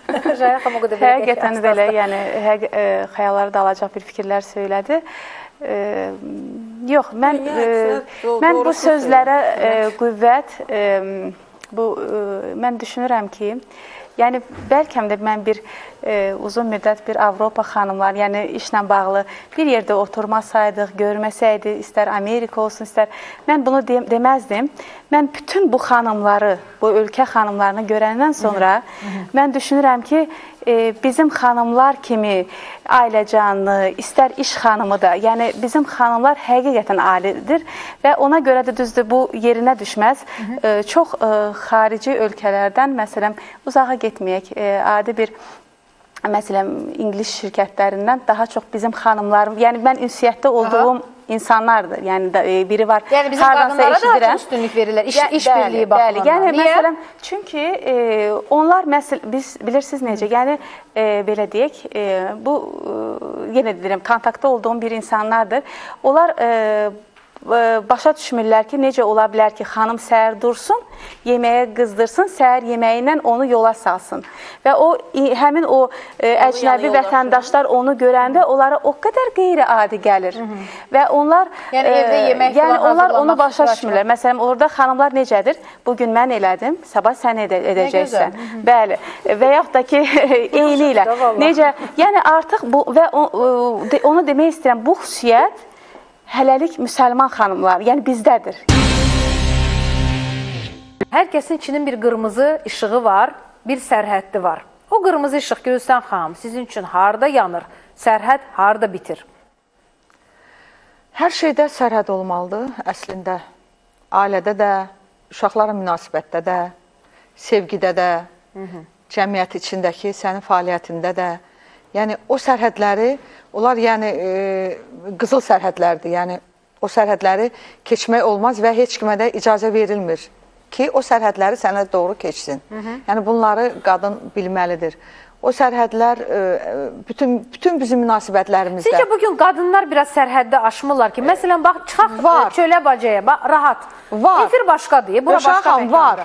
Həqiqətən belə, yəni həq, e, xəyallara dalacaq bir fikirlər söylədi. E, yox, mən, e, mən bu sözlərə e, qüvvət, e, bu, e, mən düşünürəm ki, yəni bəlkə də mən bir e, uzun müddət bir Avropa xanımlar, yəni işlə bağlı bir yerdə oturmasaydıq, görməsəydi, istər Amerika olsun, istər, mən bunu de deməzdim. Mən bütün bu xanımları, bu ölkə xanımlarını görəndən sonra hı -hı. mən düşünürəm ki, e, bizim xanımlar kimi ailəcanlı, istər iş xanımı da, yəni bizim xanımlar həqiqətən alidir və ona görə də düzdür, bu yerinə düşməz. Hı -hı. E, çox e, xarici ölkələrdən, məsələn, uzağa getməyək, e, adi bir məsələn, İngilis şirkətlərindən daha çox bizim xanımlarım, yəni mən ünsiyyətdə olduğum Aha. insanlardır. Yəni da, e, biri var. Yəni bizim qadınlara da üstünlük verirlər, iş, iş birliyi baxımından. Yəni Niyə? Məsələn, çünki e, onlar məsəl biz bilirsiniz necə, yəni e, belə deyək, e, bu e, yenə deyirəm, kontaktda olduğum bir insanlardır. Onlar e, başa düşmürlər ki, necə ola bilər ki, xanım səhər dursun, yeməyə qızdırsın, səhər yeməyindən onu yola salsın. Və o həmin o əcnəbi vətəndaşlar onu görəndə onlara o qədər qeyri-adi gəlir. Və onlar yəni evdə yemək yəni onlar onu başa düşmürlər. Məsələn, orada xanımlar necədir? Bugün mən elədim, sabah sən edə edəcəksən. Bəli. Və yaxud da ki, eyni ilə. Necə? Yəni artıq bu və onu demək istəyirəm, bu xüsusiyyət hələlik müsəlman xanımlar, yəni bizdədir. Hər kəsin içinin bir qırmızı işığı var, bir sərhəddi var. O qırmızı işıq Gülüstan xanım sizin üçün harda yanır, sərhəd harda bitir? Hər şeydə sərhəd olmalıdır əslində. Ailədə də, uşaqların münasibətdə də, sevgidə də, cəmiyyət içindəki sənin fəaliyyətində də. Yəni o sərhədləri, onlar yəni e, qızıl sərhədlərdir. Yəni o sərhədləri keçmək olmaz və heç kimə də icazə verilmir ki, o sərhədləri sənə doğru keçsin. Hı -hı. Yəni bunları qadın bilməlidir. O sərhədlər e, bütün bütün bizim münasibətlərimizdə. Sizcə bugün qadınlar biraz sərhəddə aşmırlar ki, məsələn bax çıxaq var. Çölə bacaya, bax rahat. Var. Efir başqadır, bura başqa məkandır. Var.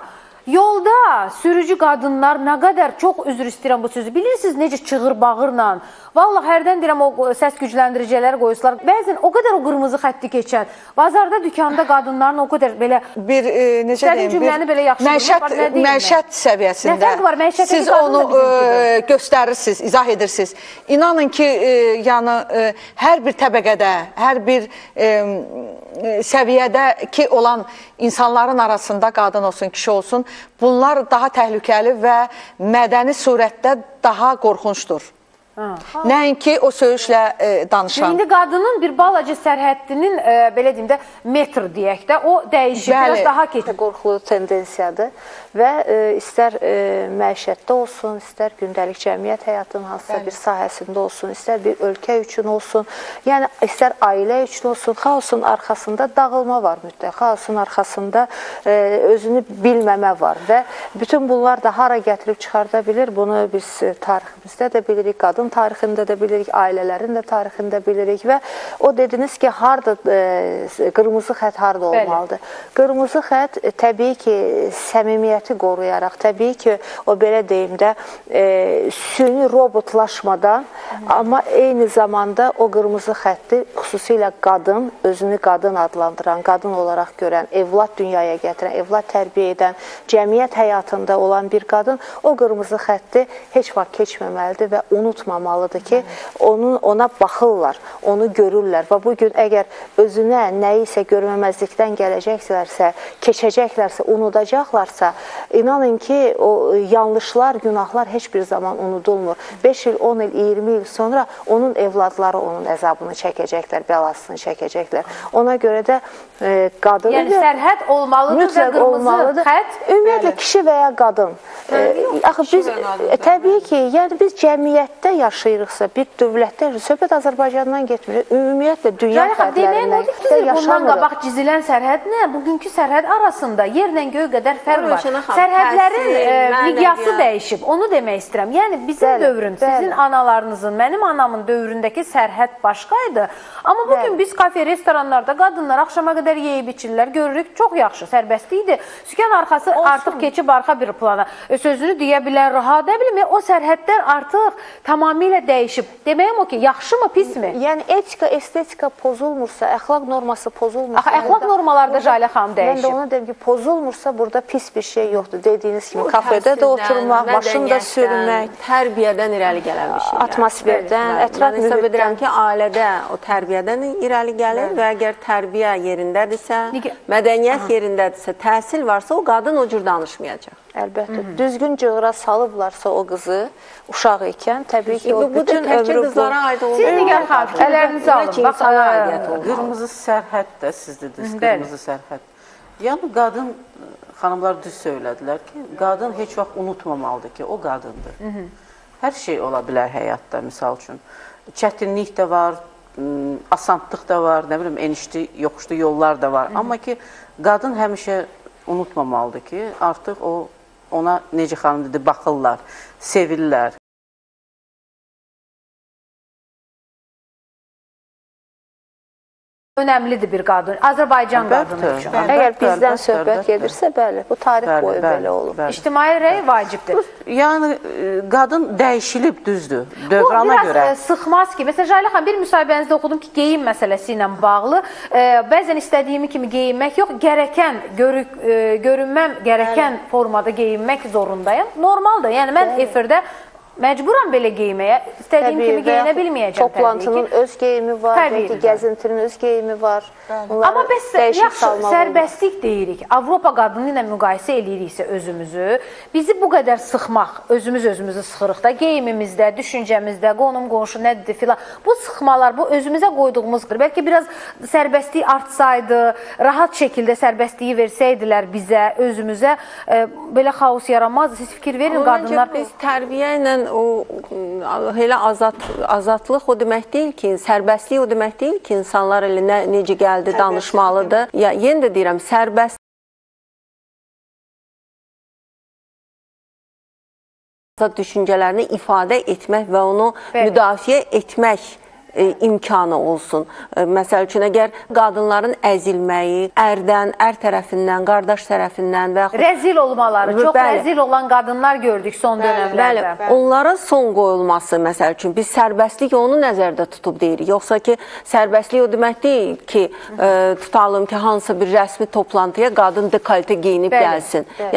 Yolda sürücü qadınlar nə qədər, çox üzr istəyirəm bu sözü, bilirsiniz necə çığır bağırla, vallahi hərdən deyirəm o səs gücləndiricilər qoyuslar, bəzən o qədər o qırmızı xətti keçən, bazarda, dükanda qadınların o qədər belə, bir e, necə deyim, cümləni belə yaxşı məişət, məişət səviyyəsində nə fərq var, məişət siz onu e, göstərirsiniz, izah edirsiniz. İnanın ki, e, yəni e, hər bir təbəqədə, hər bir e, səviyyədə ki olan insanların arasında qadın olsun, kişi olsun, bunlar daha təhlükəli və mədəni surətdə daha qorxunçdur. Nəinki o söyüşlə e, danışan. İndi qadının bir balaca sərhəddinin, e, belə deyim də, metr deyək də, o dəyişir, Bəli. biraz daha keçir. Qorxulu tendensiyadır və e, istər e, məişətdə olsun, istər gündəlik cəmiyyət həyatının hansısa Bəli. bir sahəsində olsun, istər bir ölkə üçün olsun, yəni istər ailə üçün olsun, xaosun arxasında dağılma var mütləq, xaosun arxasında e, özünü bilməmə var və bütün bunlar da hara gətirib çıxarda bilir, bunu biz tariximizdə də bilirik, qadın tarixində də bilirik, ailələrin də tarixində bilirik və o dediniz ki, harda e, qırmızı xət harda olmalıdır? Bəli. Qırmızı xət e, təbii ki, səmimiyyəti qoruyaraq, təbii ki, o belə deyim də, e, süni robotlaşmadan, Hı. amma eyni zamanda o qırmızı xətti xüsusilə qadın, özünü qadın adlandıran, qadın olaraq görən, evlad dünyaya gətirən, evlad tərbiyə edən, cəmiyyət həyatında olan bir qadın o qırmızı xətti heç vaxt keçməməlidir və unutmamalıdır ki, onun, ona baxırlar, onu görürlər və bugün əgər özünə nəyisə görməməzlikdən gələcəklərsə, keçəcəklərsə, unudacaqlarsa, inanın ki, o yanlışlar, günahlar heç bir zaman unudulmur. beş il, on il, iyirmi il sonra onun evladları onun əzabını çəkəcəklər, bəlasını çəkəcəklər. Ona görə də e, qadın... Yəni sərhəd olmalıdır və qırmızı olmalıdır. Xət? Ümumiyyətlə, kişi və ya qadın. E, axı biz, e, təbii ki, yəni biz cəmiyyətdə yaşayırıqsa, bir dövlətdə yaşayırıq, söhbət Azərbaycandan getmir, ümumiyyətlə dünya fərdlərindən də yaşamırıq. Bundan qabaq çizilən sərhəd nə? Bugünkü sərhəd arasında yerlə göy qədər fərq var. Sərhədlərin miqyası dəyişib, onu demək istəyirəm. Yəni bizim dövrün, sizin analarınızın, mənim anamın dövründəki sərhəd başqaydı. Amma bugün biz kafe, restoranlarda qadınlar axşama qədər yeyib içirlər, görürük, çox yaxşı, sərbəst idi. Sükan arxası artıq keçib arxa bir plana. Sözünü deyə bilən, rahat edə bilmir. O sərhədlər artıq tamamilə dəyişib. Deməyim o ki, yaxşı mı, pis mi? Yəni etika, estetika pozulmursa, əxlaq norması pozulmursa... Axı, əxlaq normalarında Jalə xanım dəyişib. Mən də ona deyim ki, pozulmursa burada pis bir şey yoxdur. Dediyiniz kimi, kafedə də oturmaq, maşın da sürmək. Tərbiyədən irəli gələn bir şeylər. Atmosferdən, ətraf mühitdən. Mən hesab edirəm ki, ailədə o tərbiyədən irəli gəlir və əgər tərbiyə yerindədirsə, mədəniyyət yerindədirsə, təhsil varsa, o qadın o cür danışmayacaq. Əlbəttə, düzgün cığıra salıblarsa o qızı uşaq ikən, təbii ki, o bütün ömrü bu... Siz digər xalq, ələrinizi alın. Qırmızı sərhəd də siz dediniz, qırmızı sərhəd. Yəni, qadın, xanımlar düz söylədilər ki, qadın heç vaxt unutmamalıdır ki, o qadındır. Hər şey ola bilər həyatda, misal üçün. Çətinlik də var, asantlıq da var, nə bilim, enişli, yoxuşlu yollar da var. Amma ki, qadın həmişə unutmamalıdır ki, artıq o ona necə xanım dedi, baxırlar, sevirlər. önəmlidir bir qadın, Azərbaycan qadını üçün. Əgər bizdən söhbət gedirsə, bəli, bu tarix boyu belə olur. İctimai rəy vacibdir. Yəni qadın dəyişilib, düzdür, Bu dövrana görə. biraz sıxmaz ki, məsələn, Jayla xanım, bir müsahibənizdə oxudum ki, geyim məsələsi ilə bağlı, e, bəzən istədiyimi kimi geyinmək yox, gərəkən, görük, e, görünməm gərəkən formada geyinmək zorundayım. Normaldır, yəni mən efirdə məcburam belə geyməyə, istədiyim kimi geyinə bilməyəcəm. Toplantının öz geyimi var, belki gəzintinin öz geyimi var. Amma biz yaxşı sərbəstlik deyirik. Avropa qadını ilə müqayisə eləyiriksə özümüzü, bizi bu qədər sıxmaq, özümüz özümüzü sıxırıq da, geyimimizdə, düşüncəmizdə, qonum qonşu nədir filan. Bu sıxmalar, bu özümüzə qoyduğumuzdur. Bəlkə biraz sərbəstlik artsaydı, rahat şəkildə sərbəstliyi versəydilər bizə, özümüzə, e, belə xaos yaranmazdı. Siz fikir verin, qadınlar... Biz tərbiyə ilə o elə azad, azadlıq o demək deyil ki, sərbəstlik o demək deyil ki, insanlar elə nə, necə gəldi danışmalıdır. Ya, yenə də deyirəm, sərbəst düşüncələrini ifadə etmək və onu Bəli. müdafiə etmək E, imkanı olsun. E, məsəl üçün, əgər qadınların əzilməyi, ərdən, ər tərəfindən, qardaş tərəfindən və yaxud... Rəzil olmaları, çox bəli. rəzil olan qadınlar gördük son dönəmlərdə. Bəli, onlara son qoyulması, məsəl üçün, biz sərbəstlik onu nəzərdə tutub deyirik. Yoxsa ki, sərbəstlik o demək deyil ki, e, tutalım ki, hansı bir rəsmi toplantıya qadın dekolte geyinib bəli. gəlsin. Bəli.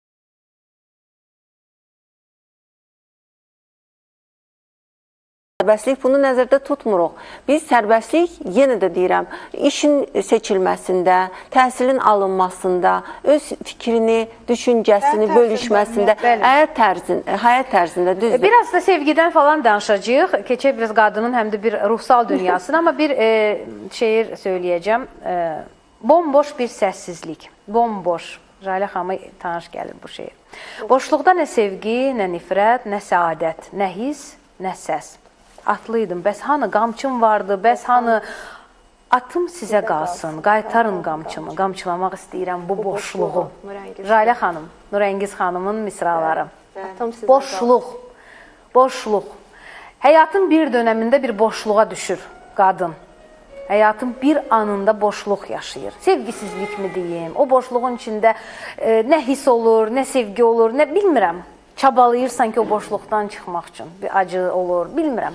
Sərbəstlik bunu nəzərdə tutmuruq. Biz sərbəstlik, yenə də deyirəm, işin seçilməsində, təhsilin alınmasında, öz fikrini, düşüncəsini bölüşməsində, həyat tərzin, həyat tərzində düzdür. Biraz da sevgidən falan danışacağıq. Keçək biraz qadının həm də bir ruhsal dünyasına, amma bir e, şeir söyləyəcəm. E, bomboş bir səssizlik. Bomboş. Jayla xanıma tanış gəlir bu şeir. Boşluqda nə sevgi, nə nifrət, nə səadət, nə his, nə səs. Atlıydım, bəs hanı qamçım vardı, bəs hanı atım sizə qalsın, qaytarın qamçımı, qamçılamaq istəyirəm bu boşluğu. Jayla xanım, Nurəngiz xanımın misraları. Boşluq, boşluq. Həyatın bir dönəmində bir boşluğa düşür qadın. Həyatın bir anında boşluq yaşayır. Sevgisizlik mi deyim, o boşluğun içində e, nə his olur, nə sevgi olur, nə bilmirəm. Çabalayırsan ki, o boşluqdan çıxmaq üçün bir acı olur, bilmirəm.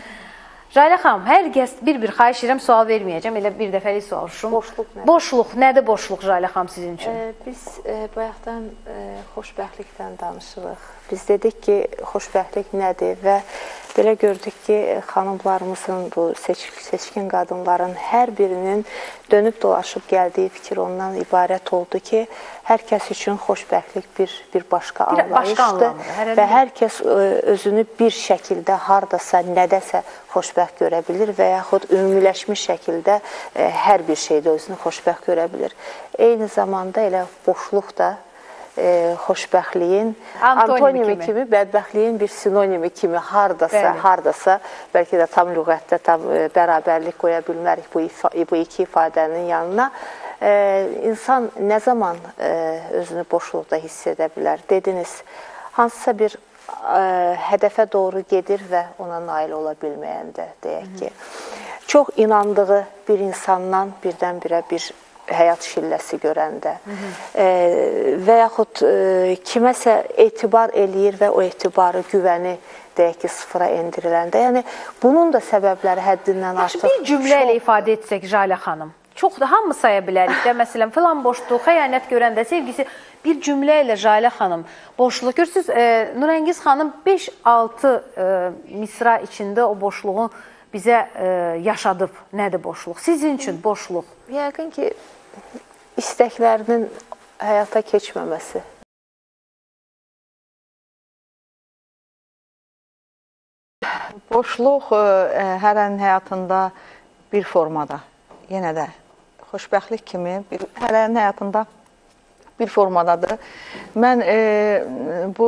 Jayla xanım, hər kəs bir-bir xahiş edirəm, sual verməyəcəm, elə bir dəfəlik soruşum. Boşluq nədir? Boşluq, nədir boşluq Jayla xanım sizin üçün? Ee, biz e, bayaqdan e, xoşbəxtlikdən danışırıq. Biz dedik ki, xoşbəxtlik nədir və belə gördük ki, xanımlarımızın, bu seç seçkin qadınların hər birinin dönüb dolaşıb gəldiyi fikir ondan ibarət oldu ki, hər kəs üçün xoşbəxtlik bir, bir başqa bir anlayışdır başqa və hər kəs özünü bir şəkildə, hardasa, nədəsə xoşbəxt görə bilir və yaxud ümumiləşmiş şəkildə e, hər bir şeydə özünü xoşbəxt görə bilir. Eyni zamanda elə boşluq da E, xoşbəxtliyin antonimi, antonimi kimi. kimi, bədbəxtliyin bir sinonimi kimi hardasa, Bəli. hardasa, bəlkə də tam lüğətdə tam e, bərabərlik qoya bilmərik bu, ifa, bu iki ifadənin yanına. E, insan nə zaman e, özünü boşluqda hiss edə bilər? Dediniz, hansısa bir e, hədəfə doğru gedir və ona nail ola bilməyəndə, deyək ki, çox inandığı bir insandan birdən-birə bir həyat şilləsi görəndə e, və yaxud e, kiməsə etibar eləyir və o etibarı, güvəni deyək ki, sıfıra endiriləndə, yəni bunun da səbəbləri həddindən artıq. Bir cümlə ilə ifadə etsək Jayla xanım, çox da hamı saya bilərik də, məsələn, filan boşluq, xəyanət görəndə, sevgisi, bir cümlə ilə Jayla xanım boşluq. Görürsünüz, e, Nurəngiz xanım beş altı e, misra içində o boşluğu bizə e, yaşadıb. Nədir boşluq? Sizin üçün boşluq? Yəqin ki, istəklərinin həyata keçməməsi. Boşluq hərənin həyatında bir formada, yenə də xoşbəxtlik kimi bir, hərənin həyatında bir formadadır. Mən e, bu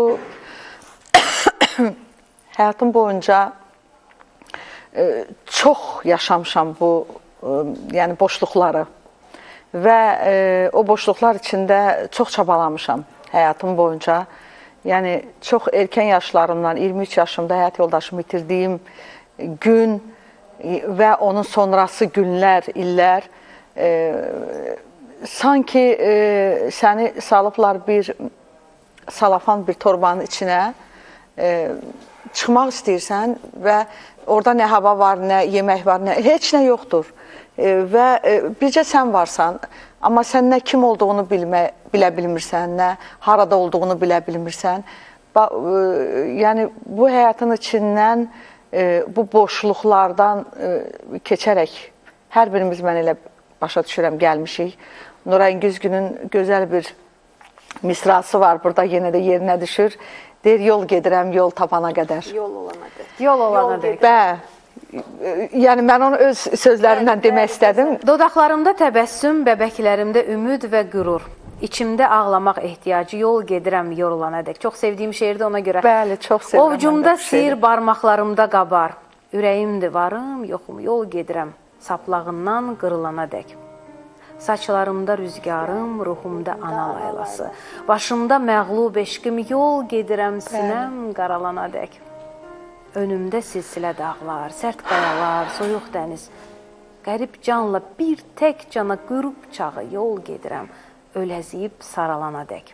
həyatım boyunca e, çox yaşamışam bu e, yəni boşluqları. Və e, o boşluqlar içində çox çabalamışam həyatım boyunca. Yəni, çox erkən yaşlarımdan, iyirmi üç yaşımda həyat yoldaşımı itirdiyim gün və onun sonrası günlər, illər e, sanki e, səni salıblar bir salafan bir torbanın içinə, e, çıxmaq istəyirsən və orada nə hava var, nə yemək var, nə, heç nə yoxdur. E, və e, bircə sən varsan, amma sən nə kim olduğunu bilmə, bilə bilmirsən, nə harada olduğunu bilə bilmirsən. Ba, e, yəni bu həyatın içindən, e, bu boşluqlardan e, keçərək hər birimiz mən elə başa düşürəm gəlmişik. Nuray Güzgünün gözəl bir misrası var, burada yenə də yerinə düşür. Deyir, yol gedirəm, yol tapana qədər. Yol olana dək. Yol olana dək. Bə, yəni mən onu öz sözlərimdən demək istədim. Dodaqlarımda təbəssüm, bəbəklərimdə ümid və qürur. İçimdə ağlamaq ehtiyacı, yol gedirəm, yorulana dək. Çox sevdiyim şeirdə ona görə. Bəli, çox sevirəm. Ovcumda sir, barmaqlarımda qabar. Ürəyimdir, varım, yoxum, yol gedirəm, saplağından qırılana dək. Saçlarımda rüzgarım, ruhumda ana laylası. Başımda məğlub eşqim, yol gedirəm, sinəm qaralana dək. Önümdə silsilə dağlar, sərt qayalar, soyuq dəniz. Qərib canla bir tək cana qürub çağı, yol gedirəm, öləziyib saralana dək.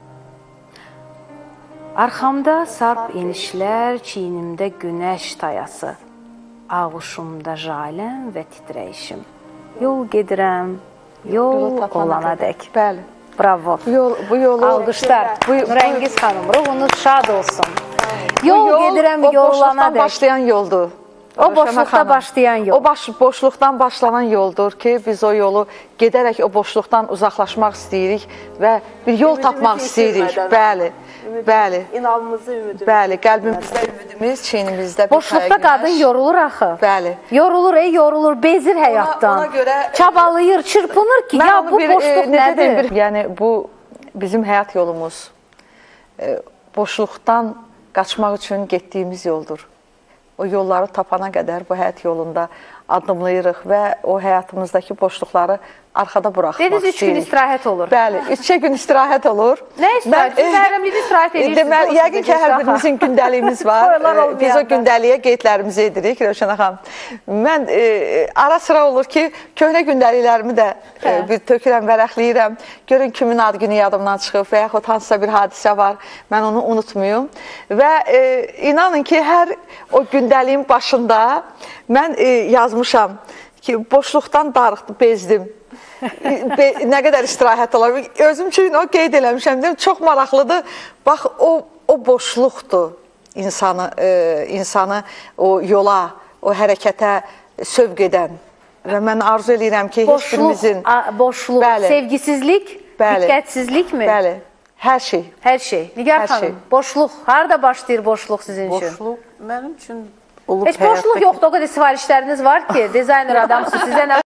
Arxamda sarp enişlər, çiynimdə günəş tayası. Ağuşumda jaləm və titrəyişim. Yol gedirəm, yol olana dək. Bəli. Bravo. Yol, bu yolu... Alqışlar. Bu, Nurəngiz xanım, ruhunuz şad olsun. Yol, yol gedirəm, o yol olana boşluqdan dək. başlayan yoldur. O boşluqda başlayan yol. O baş, boşluqdan başlanan yoldur ki, biz o yolu gedərək o boşluqdan uzaqlaşmaq istəyirik və bir yol Ümidimizi tapmaq istəyirik. itirmədən. Bəli, bəli. İnamımızı, ümidimizi. Bəli, qəlbimizdə ümidimiz, çiynimizdə bir Boşluqda qadın yorulur axı. Bəli. Yorulur, ey yorulur, bezir həyatdan. ona görə- Çabalayır, çırpınır ki, Mən ya onu bu bir, e, boşluq necə nədir? deyim, bir- Yəni bu bizim həyat yolumuz. E, boşluqdan qaçmaq üçün getdiyimiz yoldur. O yolları tapana qədər bu həyat yolunda addımlayırıq və o həyatımızdakı boşluqları arxada buraxmaq Dediniz üç gün istəyirik. istirahət olur. Bəli, üçə gün istirahət olur. Nə istirahət? Siz bəyramlıqda istirahət edirsiniz. Deməli, yəqin ki, hər birimizin gündəliyimiz var. Toylar Ee, Biz o olmayanda. gündəliyə qeydlərimizi edirik, Rövşənə xanım. Mən e, ara sıra olur ki, köhnə gündəliklərimi də e, bir tökürəm, vərəqləyirəm. Görün kimin ad günü yadımdan çıxıb və yaxud hansısa bir hadisə var, mən onu unutmuyum. Və e, inanın ki, hər o gündəliyin başında mən e, yazmışam ki, boşluqdan darıxdı, bezdim. Be, nə qədər istirahət olar. Özüm üçün o qeyd eləmişəm. Deyim, çox maraqlıdır. Bax, o, o boşluqdur insanı, e, insanı o yola, o hərəkətə sövq edən. Və mən arzu edirəm ki, heç Boşluq, birimizin... a- boşluq, Bəli. sevgisizlik, Bəli. diqqətsizlikmi? Bəli, hər şey. Hər şey. Nigar Hər xanım, şey. boşluq, harada başlayır boşluq sizin üçün? Boşluq mənim üçün olub Heç boşluq həyatdakı- yoxdur, o qədər sifarişləriniz var ki, dizayner adamsınız, sizə nə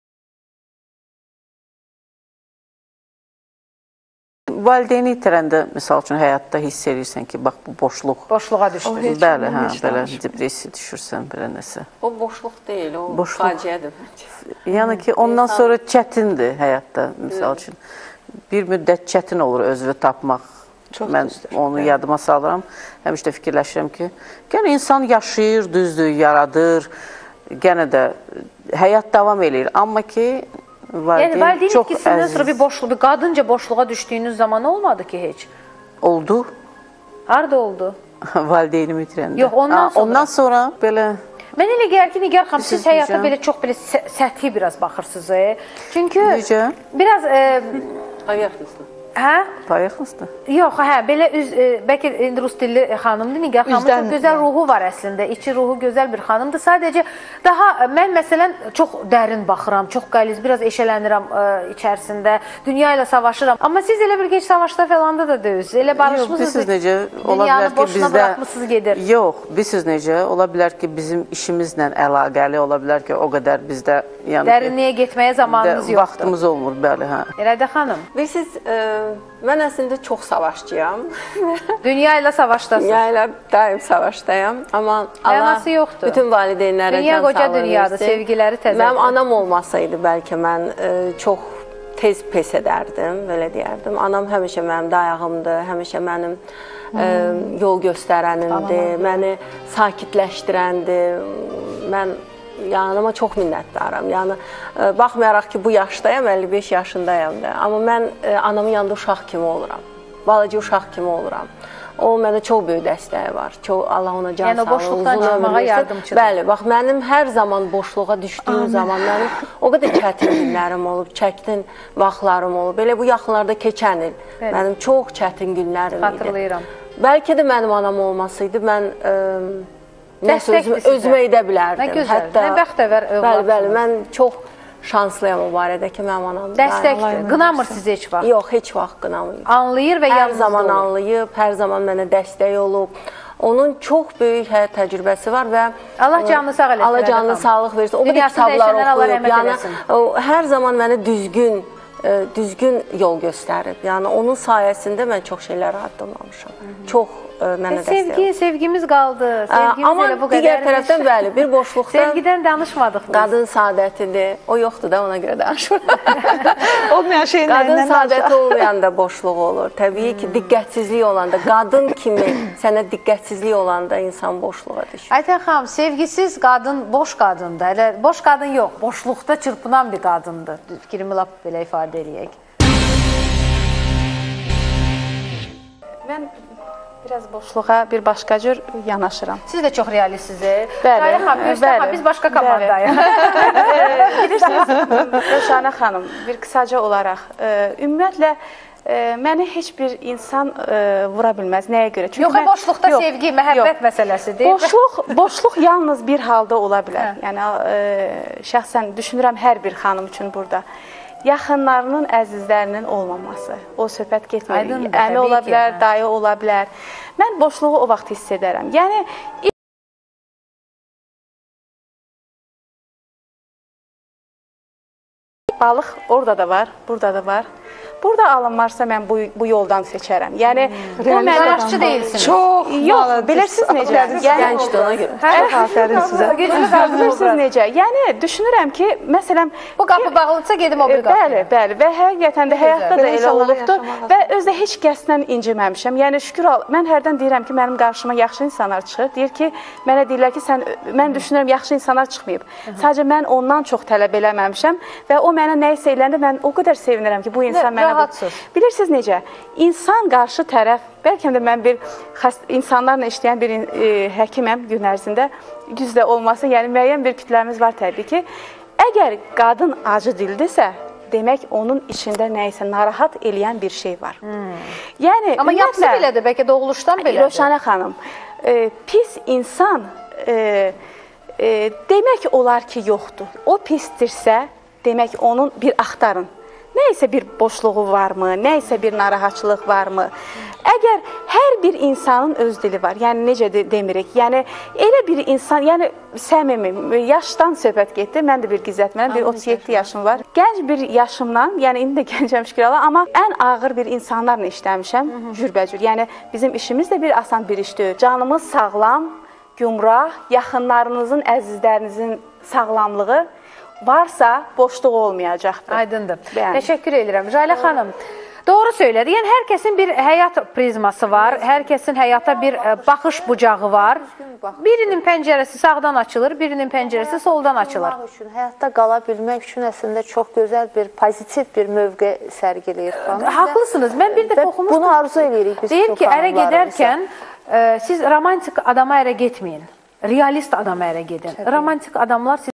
Valideyni itirəndə, misal üçün, həyatda hiss edirsən ki, bax, bu boşluq. boşluğa düşdünüz? O heç Bəli, ondan hə, heç belə danışmır. depressiya düşürsən, belə nəsə. O boşluq deyil, o Boşluq. faciədir. Yəni ki, ondan sonra çətindir həyatda, misal üçün. Bir müddət çətin olur özünü tapmaq. Çox Mən düzdür, onu yadıma salıram. Həmişə fikirləşirəm ki, gənə insan yaşayır, düzdür, yaradır, gənə də həyat davam eləyir. Amma ki, Yəni valideyn valideyn çox itkisindən sonra bir əziz boşluq, bir qadınca boşluğa düşdüyünüz zaman olmadı ki heç? oldu. Harada oldu? Valideynimi itirəndə. Yox, ondan Ha, sonra. Ondan sonra belə Mən elə gəlir ki, Nigar xanım, siz Sizin həyata necə? belə çox belə sə- səthi biraz baxırsınız. E? Çünki Necə? biraz e, Ayaqlısın. hə? Payıqlısdır. Yox, hə, belə üz e, bəlkə indi rus dilli xanımdır. Nigar xanımın Üzdən- çox gözəl ruhu var əslində. İçi ruhu gözəl bir xanımdır. Sadəcə daha mən məsələn çox dərin baxıram, çox qəliz, biraz eşələnirəm e, içərisində. Dünya ilə savaşıram. Amma siz elə bir geç savaşda falanda da deyilsiniz. Elə Yox, barışmısınız. bilirsiniz necə? Ola Dünyanı bilər ki, boşuna bizdə... buraxmısınız gedir. Yox, bilirsiniz necə? Ola bilər ki, bizim işimizlə əlaqəli, ola bilər ki, o qədər bizdə... Yəni, Dərinliyə getməyə zamanınız də, yoxdur. vaxtımız olmur, bəli, hə. Elədə xanım, Bilirsiniz, e, mən əslində çox savaşçıyam. dünya ilə savaşdasınız. Dünya ilə daim savaşdayam. Amma Allah Mənası yoxdur. bütün valideynlərə Dünya can qoca sağlığı dünyadır, versin. sevgiləri təzədir. Mənim anam olmasaydı bəlkə mən e, çox tez pes edərdim, belə deyərdim. Anam həmişə mənim dayağımdır, həmişə mənim e, yol göstərənimdir, məni sakitləşdirəndir. Mən yəni amma çox minnətdaram. Yəni e, baxmayaraq ki, bu yaşdayam, əlli beş yaşındayam da, amma mən e, anamın yanında uşaq kimi oluram. Balaca uşaq kimi oluram. O mənə çox böyük dəstəyi var. Çox Allah ona can yəni, sağlığı, boşluqdan uzun ömür çıxmağa versin. yardımçıdır. Bəli, bax mənim hər zaman boşluğa düşdüyüm zaman mənim o qədər çətin günlərim olub, çətin vaxtlarım olub. Belə bu yaxınlarda keçən il Bəli. mənim çox çətin günlərim idi. Xatırlayıram. Bəlkə də mənim anam olmasaydı, mən ə, nəsə özümə, özümə edə bilərdim. Nə gözəl, Hətta, nə bəxtəvər övladsınız. Bəli, bəli, mən çox şanslıyam o barədə ki, mənim anam dəstəkdir, qınamır sizi heç vaxt. Yox, heç vaxt qınamayıb. Anlayır və hər yanınızda zaman olur. anlayıb, hər zaman mənə dəstək olub. Onun çox böyük həyat təcrübəsi var və Allah canını sağ eləsin. Allah canını sağlıq versin. O qədər kitablar oxuyub. Yəni o, hər zaman mənə düzgün ə, düzgün yol göstərib. Yəni onun sayəsində mən çox şeylər addımlamışam. Çox ə, mənə dəstək olub. Sevgi, sevgimiz qaldı. Sevgimiz Amma elə bu qədər. digər tərəfdən bəli, bir boşluqda sevgidən danışmadıq biz. Qadın saadətidir. O yoxdur da, ona görə danışmıram. Olmayan şeyin Qadın saadəti olmayanda boşluq olur. Təbii ki, diqqətsizlik olanda, qadın kimi sənə diqqətsizlik olanda insan boşluğa düşür. Aytən xanım, sevgisiz qadın boş qadındır. Elə boş qadın yox, boşluqda çırpınan bir qadındır. Fikrimi lap belə ifadə eləyək. Mən biraz boşluğa bir başqa cür yanaşıram. Siz də çox realistsiniz. Bəli, Rəya xanım, Rəştə xanım, biz başqa komandayıq. Bilirsiniz, Rövşənə xanım, bir qısaca olaraq, e, ümumiyyətlə, e, məni heç bir insan e, vura bilməz. Nəyə görə? Çünki yox, mən, boşluqda yox, sevgi, məhəbbət yox. məsələsidir. Boşluq, boşluq yalnız bir halda ola bilər. Hə. Yəni, e, şəxsən düşünürəm hər bir xanım üçün burada. Yaxınlarının, əzizlərinin olmaması. O söhbət getmir. Aydındır, Əmi təbii ola ki, bilər, hə. dayı ola bilər. Mən boşluğu o vaxt hiss edərəm. Yəni, balıq orada da var, burada da var. Burada alınmarsa mən bu, bu yoldan seçərəm. Yəni, Hmm. bu mənə... Yaşçı deyilsiniz. Çox Yox, bilirsiniz necə? Yəni, Gəncdir ona görə. Çox afərin sizə. bilirsiniz necə? Yəni, düşünürəm ki, məsələn... Bu qapı bağlıdsa gedim o bir qapı. Bəli, bəli və həqiqətən də həyatda da Belə elə insanlara olubdur yaşamaq və özdə heç kəsdən inciməmişəm. Yəni, şükür, mən hərdən deyirəm ki, mənim qarşıma yaxşı insanlar çıxır. Deyir ki, mənə deyirlər ki, sən, mən düşünürəm, yaxşı insanlar çıxmayıb. Sadəcə mən ondan çox tələb eləməmişəm və o mənə nə isə eləndə mən o qədər sevinirəm ki, bu insan mənə... Rahatsız. Bilirsiniz necə? İnsan qarşı tərəf, bəlkə də mən bir xəst, insanlarla işləyən bir e, həkiməm gün ərzində, güzdə olmasın, yəni müəyyən bir kütləmiz var təbii ki. Əgər qadın acı dildirsə, demək onun içində nə isə narahat eləyən bir şey var. Hmm. Yəni, amma yapısı belədir, bəlkə doğuluşdan belədir. Rövşənə xanım, e, pis insan e, e, demək olar ki, yoxdur. O pisdirsə, demək onun bir axtarın. Nə isə bir boşluğu varmı, nə isə bir narahatçılıq varmı? Əgər hər bir insanın öz dili var, yəni necə de demirik, yəni elə bir insan, yəni səmimi, yaşdan söhbət getdi, mən də bir gizlətməliyəm, bir otuz yeddi yaşım var. Gənc bir yaşımdan, yəni indi də gəncəm şükür Allah, amma ən ağır bir insanlarla işləmişəm, cürbəcür. Yəni bizim işimiz də bir asan bir işdir. Canımız sağlam, gümrah, yaxınlarınızın, əzizlərinizin sağlamlığı varsa boşluq olmayacaqdır. Aydındır. Yəni. Təşəkkür edirəm. Jalə xanım, doğru söylədi. Yəni, hər kəsin bir həyat prizması var, hər kəsin həyata bir ə, baxış bucağı var. Birinin pəncərəsi sağdan açılır, birinin pəncərəsi soldan açılır. Üçün, həyatda qala bilmək üçün əslində çox gözəl bir, pozitiv bir mövqe sərgiləyir. Haqlısınız. Mən bir dəfə oxumuşdum. Bunu arzu edirik biz. Deyir ki, ərə gedərkən ə, siz romantik adama ərə getməyin. Realist adama ərə gedin. Təbii. Romantik adamlar siz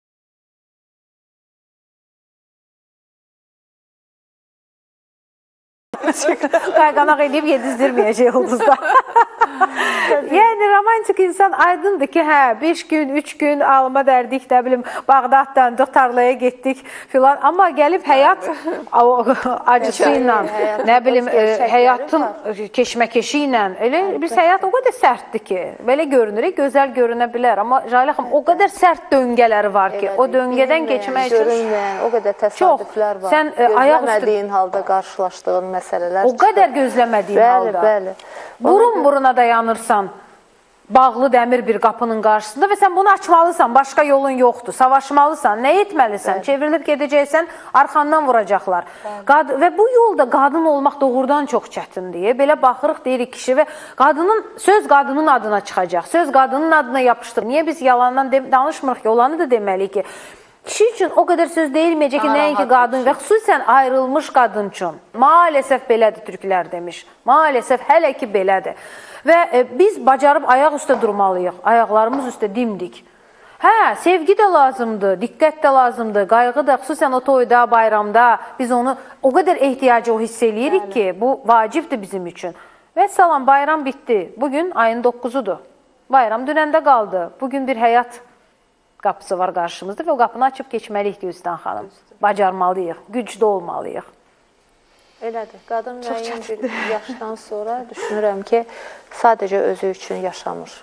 qayğanaq edib yedizdirməyəcək ulduzda. Yəni, romantik insan aydındır ki, hə, beş gün, üç gün alma dərdik, nə bilim, Bağdaddan, tarlaya getdik filan. Amma gəlib həyat acısı ilə, nə bilim, həyatın keşməkeşi ilə, elə biz həyat o qədər sərtdir ki, belə görünürük, gözəl görünə bilər. Amma Jalə xanım, o qədər sərt döngələri var ki, o döngədən keçmək üçün... Görünməyən, o qədər təsadüflər var. Sən ayaq gözləmədiyin halda qarşılaşdığın məsələlər o qədər gözləmədiyin bəli, halda. Bəli, bəli. Burun buruna dayanırsan, bağlı dəmir bir qapının qarşısında və sən bunu açmalısan, başqa yolun yoxdur, savaşmalısan, nə etməlisən, evet. Çevrilib gedəcəksən, arxandan vuracaqlar. Evet. Və bu yolda qadın olmaq doğrudan çox çətindir. Belə baxırıq, deyirik kişi və qadının, söz qadının adına çıxacaq, söz qadının adına yapışdır. Niyə biz yalandan danışmırıq ki, olanı da deməliyik ki, kişi üçün o qədər söz deyilməyəcək ki, nəinki qadın və xüsusən ayrılmış qadın üçün. Maalesef belədir, türklər demiş. Maalesef hələ ki belədir. Və e, biz bacarıb ayaq üstə durmalıyıq, ayaqlarımız üstə dimdik. Hə, sevgi də lazımdır, diqqət də lazımdır, qayğı da, xüsusən o toyda, bayramda biz onu o qədər ehtiyacı o hiss eləyirik ki, bu vacibdir bizim üçün. Və salam, bayram bitdi. Bugün ayın doqquzudur. Bayram dünəndə qaldı. Bugün bir həyat qapısı var qarşımızda və o qapını açıb keçməliyik Gülstan xanım. Bacarmalıyıq, güclü olmalıyıq. Elədir. Qadın müəyyən bir yaşdan sonra düşünürəm ki, sadəcə özü üçün yaşamır.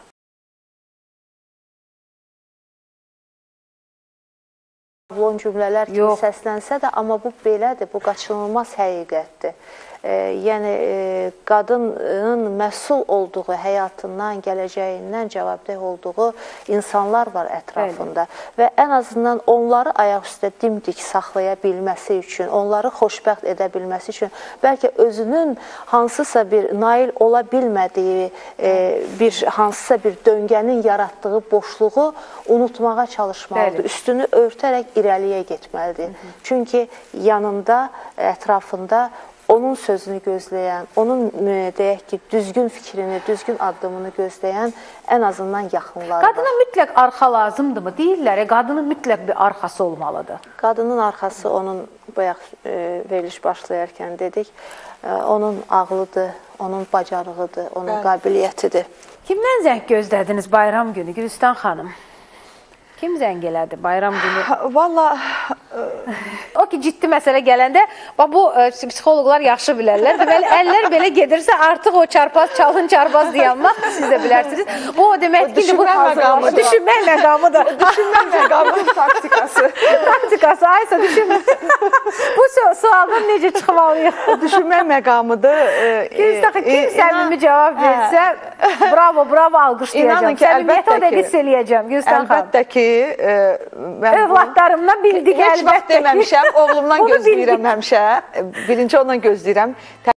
Şablon cümlələr kimi səslənsə də, amma bu belədir, bu qaçınılmaz həqiqətdir. E, yəni, e, qadının məsul olduğu həyatından, gələcəyindən cavabdeh olduğu insanlar var ətrafında. Bəli. Və ən azından onları ayaq üstə dimdik saxlaya bilməsi üçün, onları xoşbəxt edə bilməsi üçün, bəlkə özünün hansısa bir nail ola bilmədiyi, e, bir hansısa bir döngənin yaratdığı boşluğu unutmağa çalışmalıdır. Bəli. Üstünü örtərək irəliyə getməlidir. Hı -hı. Çünki yanında, ətrafında onun sözünü gözləyən, onun deyək ki, düzgün fikrini, düzgün addımını gözləyən ən azından yaxınları var. Qadına mütləq arxa lazımdırmı? Deyirlər, e, qadının mütləq bir arxası olmalıdır. Qadının arxası onun, bayaq e, veriliş başlayarkən dedik, e, onun ağlıdır, onun bacarığıdır, onun Bəli. qabiliyyətidir. Kimdən zəng gözlədiniz bayram günü, Gülstan xanım? Kim zəng elədi bayram günü? Valla... O ki, ciddi məsələ gələndə, bu e, psixoloqlar yaxşı bilərlər. Deməli, əllər belə gedirsə, artıq o çarpaz, çalın çarpaz deyanmaq siz də bilərsiniz. Bu, o demək ki, bu məqamıdır. Düşünmək məqamıdır. Düşünmək məqamıdır taktikası. Taktikası, aysa düşünmək. Bu sualdan necə çıxmalıyıq? Düşünmək məqamıdır. Gülstan, kim səmimi cavab versə, bravo, bravo alqışlayacağım. Səmimiyyətə o da hiss eləyəcəm, Gülstan xanım. Əlbəttə ki, övladlarımdan bildik əlbəttə ki. Heç vaxt deməmişəm, oğlumdan gözləyirəm həmişə. Birinci ondan gözləyirəm.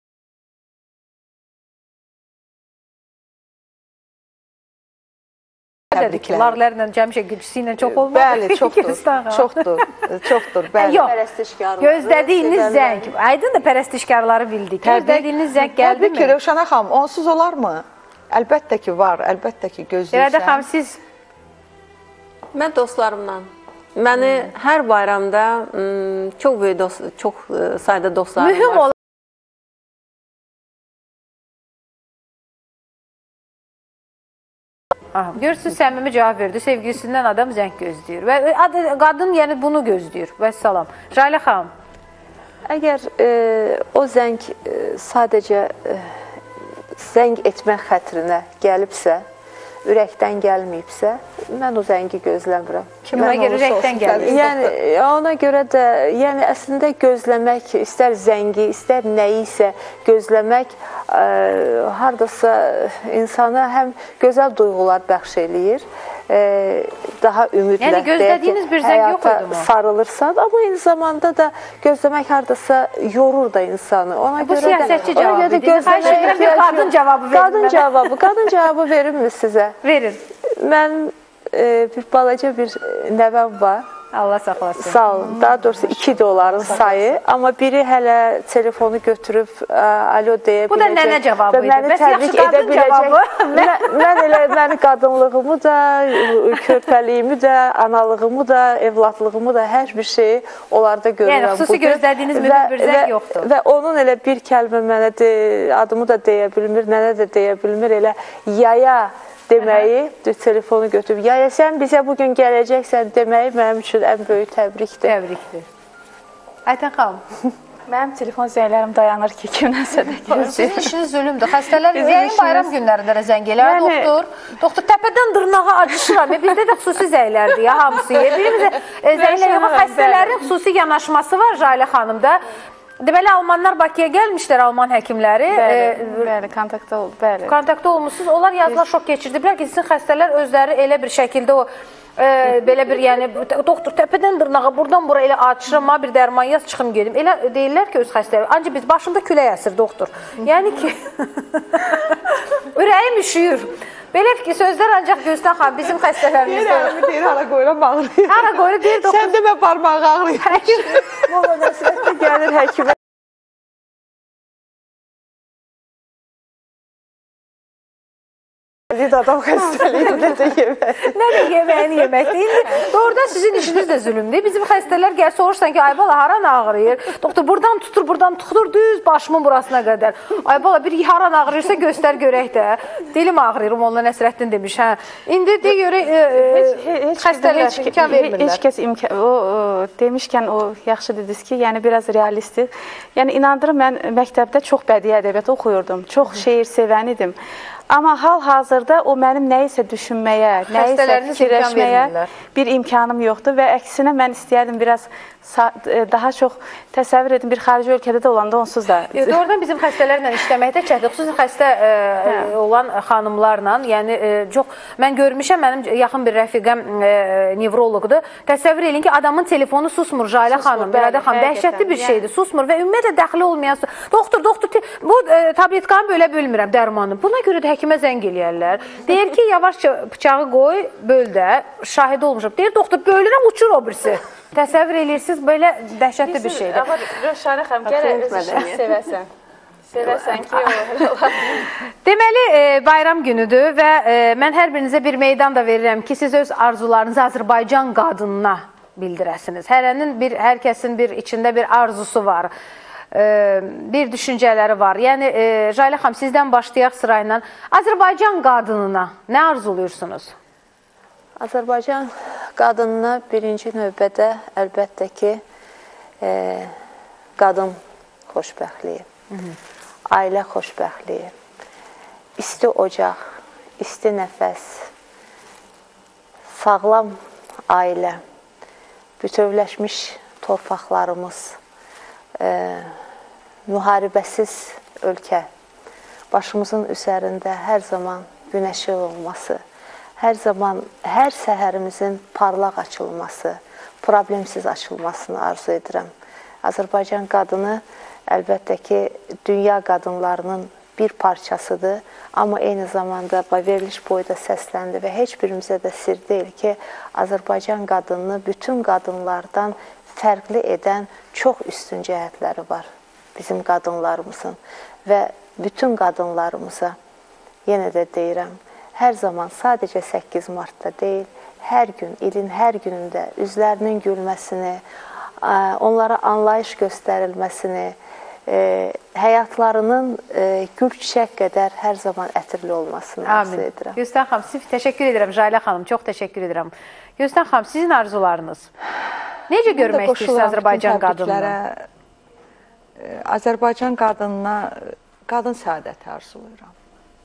Larlərlə, cəmişə gücüsü ilə çox olmadı. Bəli, çoxdur, çoxdur, çoxdur, bəli. Yox, gözlədiyiniz zəng, aydın da pərəstişkarları bildik. Gözlədiyiniz zəng gəldi mi? Təbii ki, Rövşənə xanım, onsuz olarmı? Əlbəttə ki, var, əlbəttə ki, gözləyirsən. Rədə xanım, siz? Mən dostlarımdan. Məni hmm. hər bayramda çox böyük dost, çox sayda dostlarım Mühüm var. Olan Aha, görürsünüz, səmimi cavab verdi. Sevgilisindən adam zəng gözləyir. Və qadın yəni bunu gözləyir. Vəssalam. Jale xanım. Əgər e, o zəng e, sadəcə e, zəng etmək xətrinə gəlibsə, ürəkdən gəlməyibsə, mən o zəngi gözləmirəm. Kimə görə ürəkdən gəlir? Yəni, ona görə də, yəni əslində gözləmək, istər zəngi, istər nəyisə gözləmək, ə, hardasa insana həm gözəl duyğular bəxş eləyir, ə, daha ümidlə yəni, gözlədiyiniz bir zəng yox idi mu? Sarılırsan, amma eyni zamanda da gözləmək hardasa yorur da insanı. Ona bu görə siyasətçi də, cavabı idi. Xahiş edirəm, bir qadın cavabı verin. Qadın cavabı, qadın cavabı verirmi sizə? Verir. Mən e, bir balaca bir nəvəm var. Allah saxlasın. Sağ olun. Daha doğrusu iki doların sayı. Amma biri hələ telefonu götürüb alo deyə biləcək. Bu da nənə cavabı idi. Məni təbrik edə biləcək. Mən, mən elə məni qadınlığımı da, körpəliyimi də, analığımı da, evladlığımı da, hər bir şeyi onlarda görürəm. Yəni, xüsusi gözlədiyiniz mühüm bir zəng yoxdur. Və onun elə bir kəlmə mənə de, adımı da deyə bilmir, nənə də deyə bilmir. Elə yaya deməyi, telefonu götürüb, ya sən bizə bugün gələcəksən deməyi mənim üçün ən böyük təbrikdir. Təbrikdir. Aytən xanım. Mənim telefon zənglərim dayanır ki, kimdənsə də gəlsin. Sizin işiniz zülümdür. Xəstələr yayın bayram günlərində də zəng elər. Yəni, doktor, doktor təpədən dırnağa acışıram. Bizdə də xüsusi zənglərdir ya, hamısı. Birimizə zənglər yox, xəstələrin xüsusi yanaşması var Jale xanımda. Deməli, Almanlar Bakıya gəlmişlər, Alman həkimləri. Bəli, bəli, kontaktda oldu, bəli. Kontaktda olmuşsunuz. Onlar yazılar şok keçirdiblər ki, sizin xəstələr özləri elə bir şəkildə o e, belə bir, yəni doktor təpədən dırnağa, buradan bura elə açıram, bir dərman yaz, çıxım gedim. Elə deyirlər ki, öz xəstələr. Ancaq biz başında külək əsir, doktor. Yəni ki, ürəyim üşüyür. Belə ki, sözlər ancaq Gülstan xanım bizim xəstələrimizdə. Yerimi deyir, hara qoyuram ağrıyır. Hara qoyuram, deyir doktor. Sən demə parmağı ağrıyır. Həkim. Valla nəsrətdə gəlir həkimə. Bir adam xəstəliyində də yemək. Nə də yeməyini yeməkdir. İndi doğrudan sizin işiniz də zülümdür. Bizim xəstələr gəl soruşsan ki, ay bala haran ağrıyır? Doktor buradan tutur, buradan tutur, düz başımın burasına qədər. Ay bala bir haran ağrıyırsa göstər görək də. Dilim ağrıyır, Molla Nəsrəddin demiş. Hə. İndi de görək xəstələr imkan vermirlər. Heç kəs imkan, o, o demişkən o yaxşı dediniz ki, yəni biraz realistik. Yəni inandırım, mən məktəbdə çox bədii ədəbiyyat oxuyurdum. Çox şeir sevən idim. Amma hal-hazırda o mənim nəyisə düşünməyə, nəyisə fikirləşməyə bir imkanım yoxdur və əksinə mən istəyərdim biraz daha çox təsəvvür edin, bir xarici ölkədə də olanda onsuz da. Doğrudan bizim xəstələrlə işləməkdə çətindir. Xüsusən xəstə e, hə. olan xanımlarla, yəni e, çox, mən görmüşəm, mənim yaxın bir rəfiqəm e, nevroloqdur. Təsəvvür edin ki, adamın telefonu susmur, Jalə xanım, Bəradə xanım, dəhşətli bir şeydir, susmur və ümumiyyətlə dəxli olmayan, doktor, doktor, bu e, tabletkanı bölə bölmürəm, dərmanı. Buna görə də həkimə zəng eləyərlər. Deyir ki, yavaşca bıçağı qoy, böl də, şahid olmuşam. Deyir, doktor, bölürəm, uçur o birisi. Təsəvvür edirsiniz, belə dəhşətli bir şeydir. Amma Röşanə xanım, gərək öz işini sevəsən. Sevəsən ki, o. Deməli, e, bayram günüdür və e, mən hər birinizə bir meydan da verirəm ki, siz öz arzularınızı Azərbaycan qadınına bildirəsiniz. Hərənin bir, hər kəsin bir içində bir arzusu var, e, bir düşüncələri var. Yəni, e, Jalə xanım, sizdən başlayaq sırayla. Azərbaycan qadınına nə arzuluyursunuz? Azərbaycan qadınına birinci növbədə əlbəttə ki, e, qadın xoşbəxtliyi, Hı -hı. ailə xoşbəxtliyi, isti ocaq, isti nəfəs, sağlam ailə, bütövləşmiş torpaqlarımız, e, müharibəsiz ölkə, başımızın üzərində hər zaman günəşi olması, hər zaman, hər səhərimizin parlaq açılması, problemsiz açılmasını arzu edirəm. Azərbaycan qadını əlbəttə ki, dünya qadınlarının bir parçasıdır, amma eyni zamanda veriliş boyda səsləndi və heç birimizə də sir deyil ki, Azərbaycan qadınını bütün qadınlardan fərqli edən çox üstün cəhətləri var bizim qadınlarımızın və bütün qadınlarımıza yenə də deyirəm, hər zaman sadəcə səkkiz martda deyil, hər gün, ilin hər günündə üzlərinin gülməsini, onlara anlayış göstərilməsini, həyatlarının gül çiçək qədər hər zaman ətirli olmasını arzu edirəm. Gülstan xanım, siz təşəkkür edirəm. Jalə xanım, çox təşəkkür edirəm. Gülstan xanım, sizin arzularınız? Necə görmək istəyirsiniz Azərbaycan qadınına? Azərbaycan qadınına qadın səadəti arzuluyuram.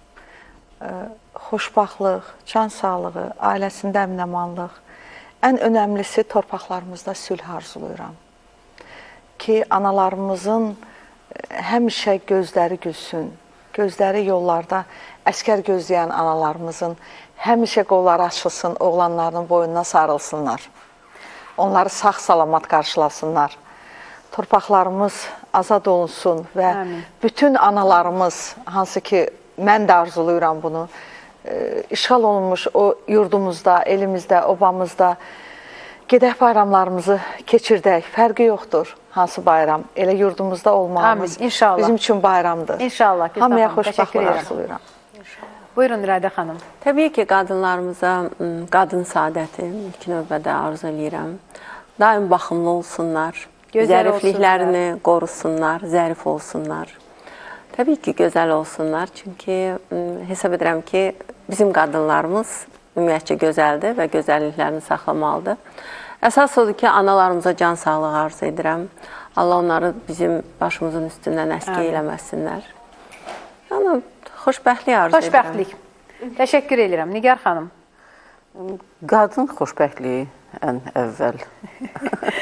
Xoşbaxtlıq, can sağlığı, ailəsində əmin-amanlıq, ən önəmlisi torpaqlarımızda sülh arzuluyuram. Ki, analarımızın həmişə gözləri gülsün, gözləri yollarda əskər gözləyən analarımızın həmişə qolları açılsın, oğlanlarının boynuna sarılsınlar. Onları sağ-salamat qarşılasınlar. Torpaqlarımız azad olunsun və Amin. Bütün analarımız, hansı ki, mən də arzuluyuram bunu, e, işğal olunmuş o yurdumuzda, elimizdə, obamızda gedək bayramlarımızı keçirdək. Fərqi yoxdur hansı bayram. Elə yurdumuzda olmağımız Amin, bizim üçün bayramdır. İnşallah. Hamıya xoşbaxtlar arzuluyuram. Buyurun İradə xanım. Təbii ki, qadınlarımıza qadın saadəti ilk növbədə arzu edirəm. Daim baxımlı olsunlar, zərifliklərini qorusunlar, zərif olsunlar. Təbii ki, gözəl olsunlar, çünki hesab edirəm ki, bizim qadınlarımız ümumiyyətcə gözəldir və gözəlliklərini saxlamalıdır. Əsas odur ki, analarımıza can sağlığı arzu edirəm. Allah onları bizim başımızın üstündən əskə eləməsinlər. Yəni, xoşbəxtlik arzu edirəm. Xoşbəxtlik. Təşəkkür edirəm. Nigar xanım. Qadın xoşbəxtliyi ən əvvəl.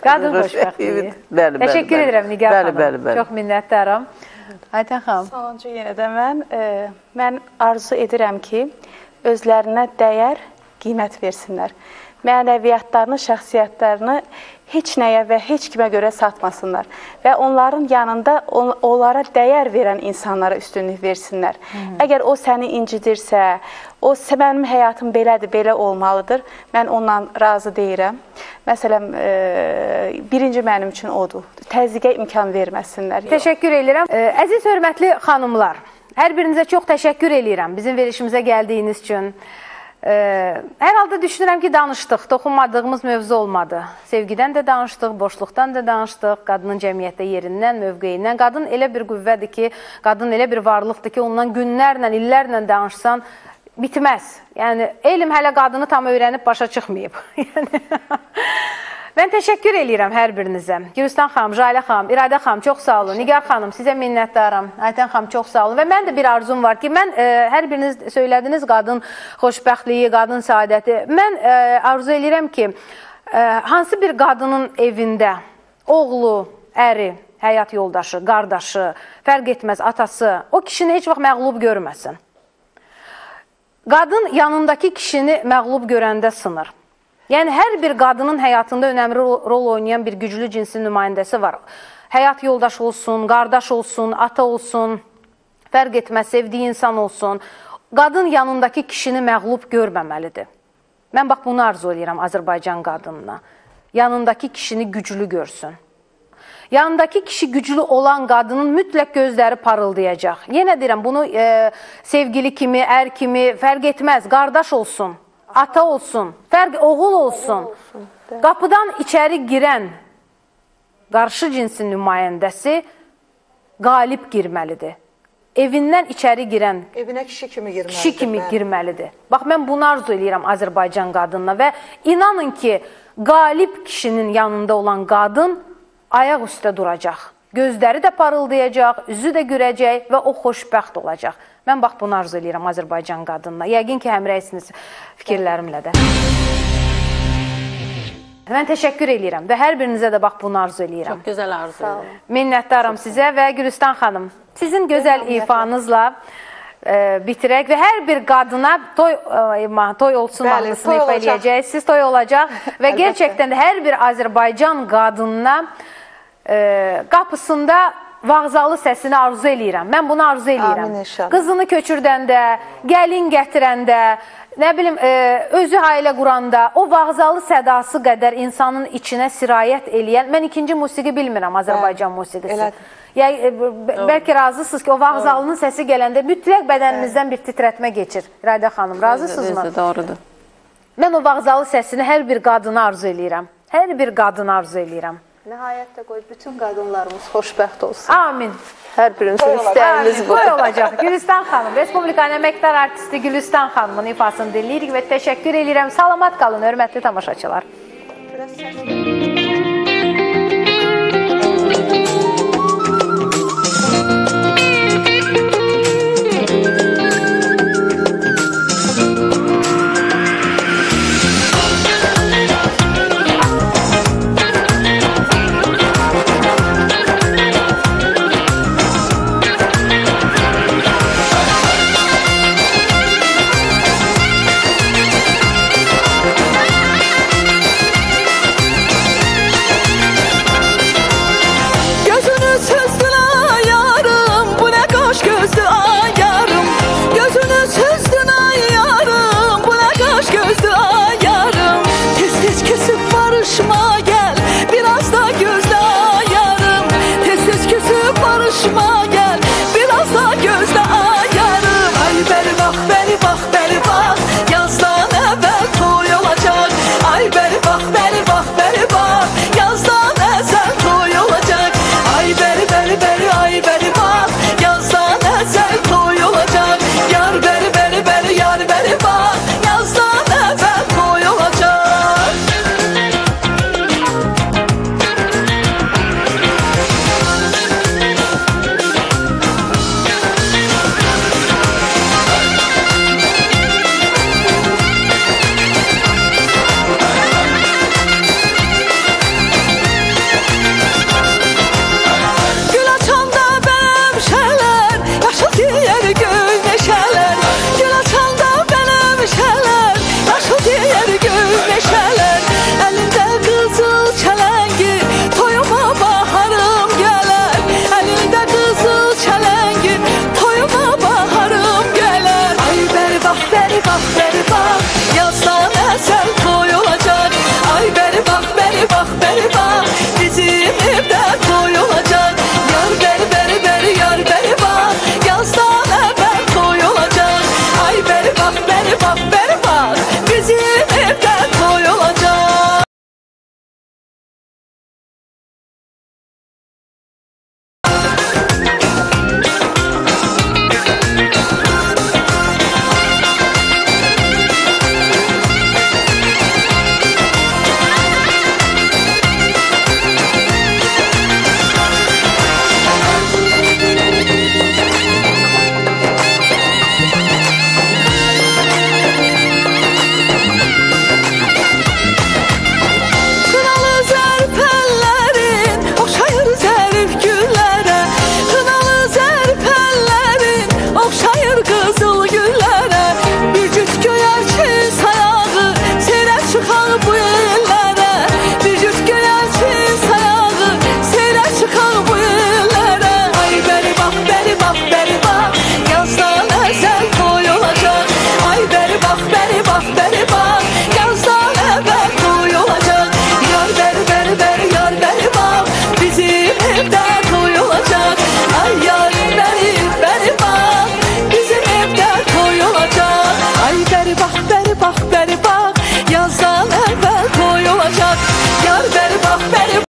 Qadın xoşbəxtliyi. Evet, bəli, bəli. Təşəkkür bəli. edirəm Nigar bəli, xanım. bəli, bəli. Çox minnətdaram. Aytən xanım. Sonuncu yenə də mən, e, mən arzu edirəm ki, özlərinə dəyər, qiymət versinlər. Mənəviyyatlarını, şəxsiyyətlərini heç nəyə və heç kimə görə satmasınlar və onların yanında on, onlara dəyər verən insanlara üstünlük versinlər. Hmm. Əgər o səni incidirsə, o mənim həyatım belədir, belə olmalıdır, mən ondan razı deyirəm. Məsələn, e, birinci mənim üçün odur. Təzyiqə imkan verməsinlər. Təşəkkür edirəm. E, əziz, hörmətli xanımlar, hər birinizə çox təşəkkür edirəm bizim verilişimizə gəldiyiniz üçün. Ee, hər halda düşünürəm ki, danışdıq, toxunmadığımız mövzu olmadı. Sevgidən də danışdıq, boşluqdan da danışdıq, qadının cəmiyyətdə yerindən, mövqeyindən. Qadın elə bir qüvvədir ki, qadın elə bir varlıqdır ki, ondan günlərlə, illərlə danışsan bitməz. Yəni, elm hələ qadını tam öyrənib başa çıxmayıb. Yəni... Mən təşəkkür edirəm hər birinizə. Gülüstan xanım, Jalə xanım, İradə xanım, çox sağ olun. Nigar xanım, sizə minnətdaram. Aytən xanım, çox sağ olun. Və mən də bir arzum var ki, mən e, hər biriniz söylədiniz qadın xoşbəxtliyi, qadın saadəti. Mən e, arzu edirəm ki, e, hansı bir qadının evində oğlu, əri, həyat yoldaşı, qardaşı, fərq etməz, atası, o kişini heç vaxt məğlub görməsin. Qadın yanındakı kişini məğlub görəndə sınır. Yəni, hər bir qadının həyatında önəmli rol oynayan bir güclü cinsin nümayəndəsi var. Həyat yoldaşı olsun, qardaş olsun, ata olsun, fərq etməz, sevdiyi insan olsun. Qadın yanındakı kişini məğlub görməməlidir. Mən bax, bunu arzu edirəm Azərbaycan qadınına. Yanındakı kişini güclü görsün. Yanındakı kişi güclü olan qadının mütləq gözləri parıldayacaq. Yenə deyirəm, bunu e, sevgili kimi, ər kimi fərq etməz, qardaş olsun. Ata olsun, fərq oğul olsun. Qapıdan içəri girən qarşı cinsin nümayəndəsi qalib girməlidir. Evindən içəri girən evinə kişi kimi girməlidir. Kişi kimi girməlidir. Bax, mən bunu arzu edirəm Azərbaycan qadınına və inanın ki, qalib kişinin yanında olan qadın ayaq üstə duracaq. Gözləri də parıldayacaq, üzü də görəcək və o xoşbəxt olacaq. Mən bax, bunu arzu edirəm Azərbaycan qadınına. Yəqin ki, həmrəysiniz fikirlərimlə də. Mən təşəkkür edirəm və hər birinizə də bax, bunu arzu edirəm. Çox gözəl arzu edirəm. Minnətdaram sizə və Gülüstan xanım, sizin gözəl ifanızla e, bitirək və hər bir qadına toy, e, toy olsun mahnısını ifa eləyəcəksiniz, toy olacaq və gerçəkdən də hər bir Azərbaycan qadınına e, qapısında vağzalı səsini arzu eləyirəm. Mən bunu arzu eləyirəm. Amin inşallah. Qızını köçürdəndə, gəlin gətirəndə, nə bilim, e, özü ailə quranda, o vağzalı sədası qədər insanın içinə sirayət eləyən, mən ikinci musiqi bilmirəm, Azərbaycan musiqisi. Yəni, e, bəlkə razısınız ki, o vağzalının səsi gələndə mütləq bədəninizdən bir titrətmə geçir. İradə xanım, razısınızmı? Doğrudur. Mən o vağzalı səsini hər bir qadına arzu eləyirəm. Hər bir qadına arzu eləyirəm. Nəhayətdə qoy, bütün qadınlarımız xoşbəxt olsun. Amin. Hər birimizin istəyimiz bu. Toy olacaq. Gülüstan xanım, Respublikanın əməkdar artisti Gülüstan xanımın ifasını dinləyirik və təşəkkür edirəm. Salamat qalın, hörmətli tamaşaçılar.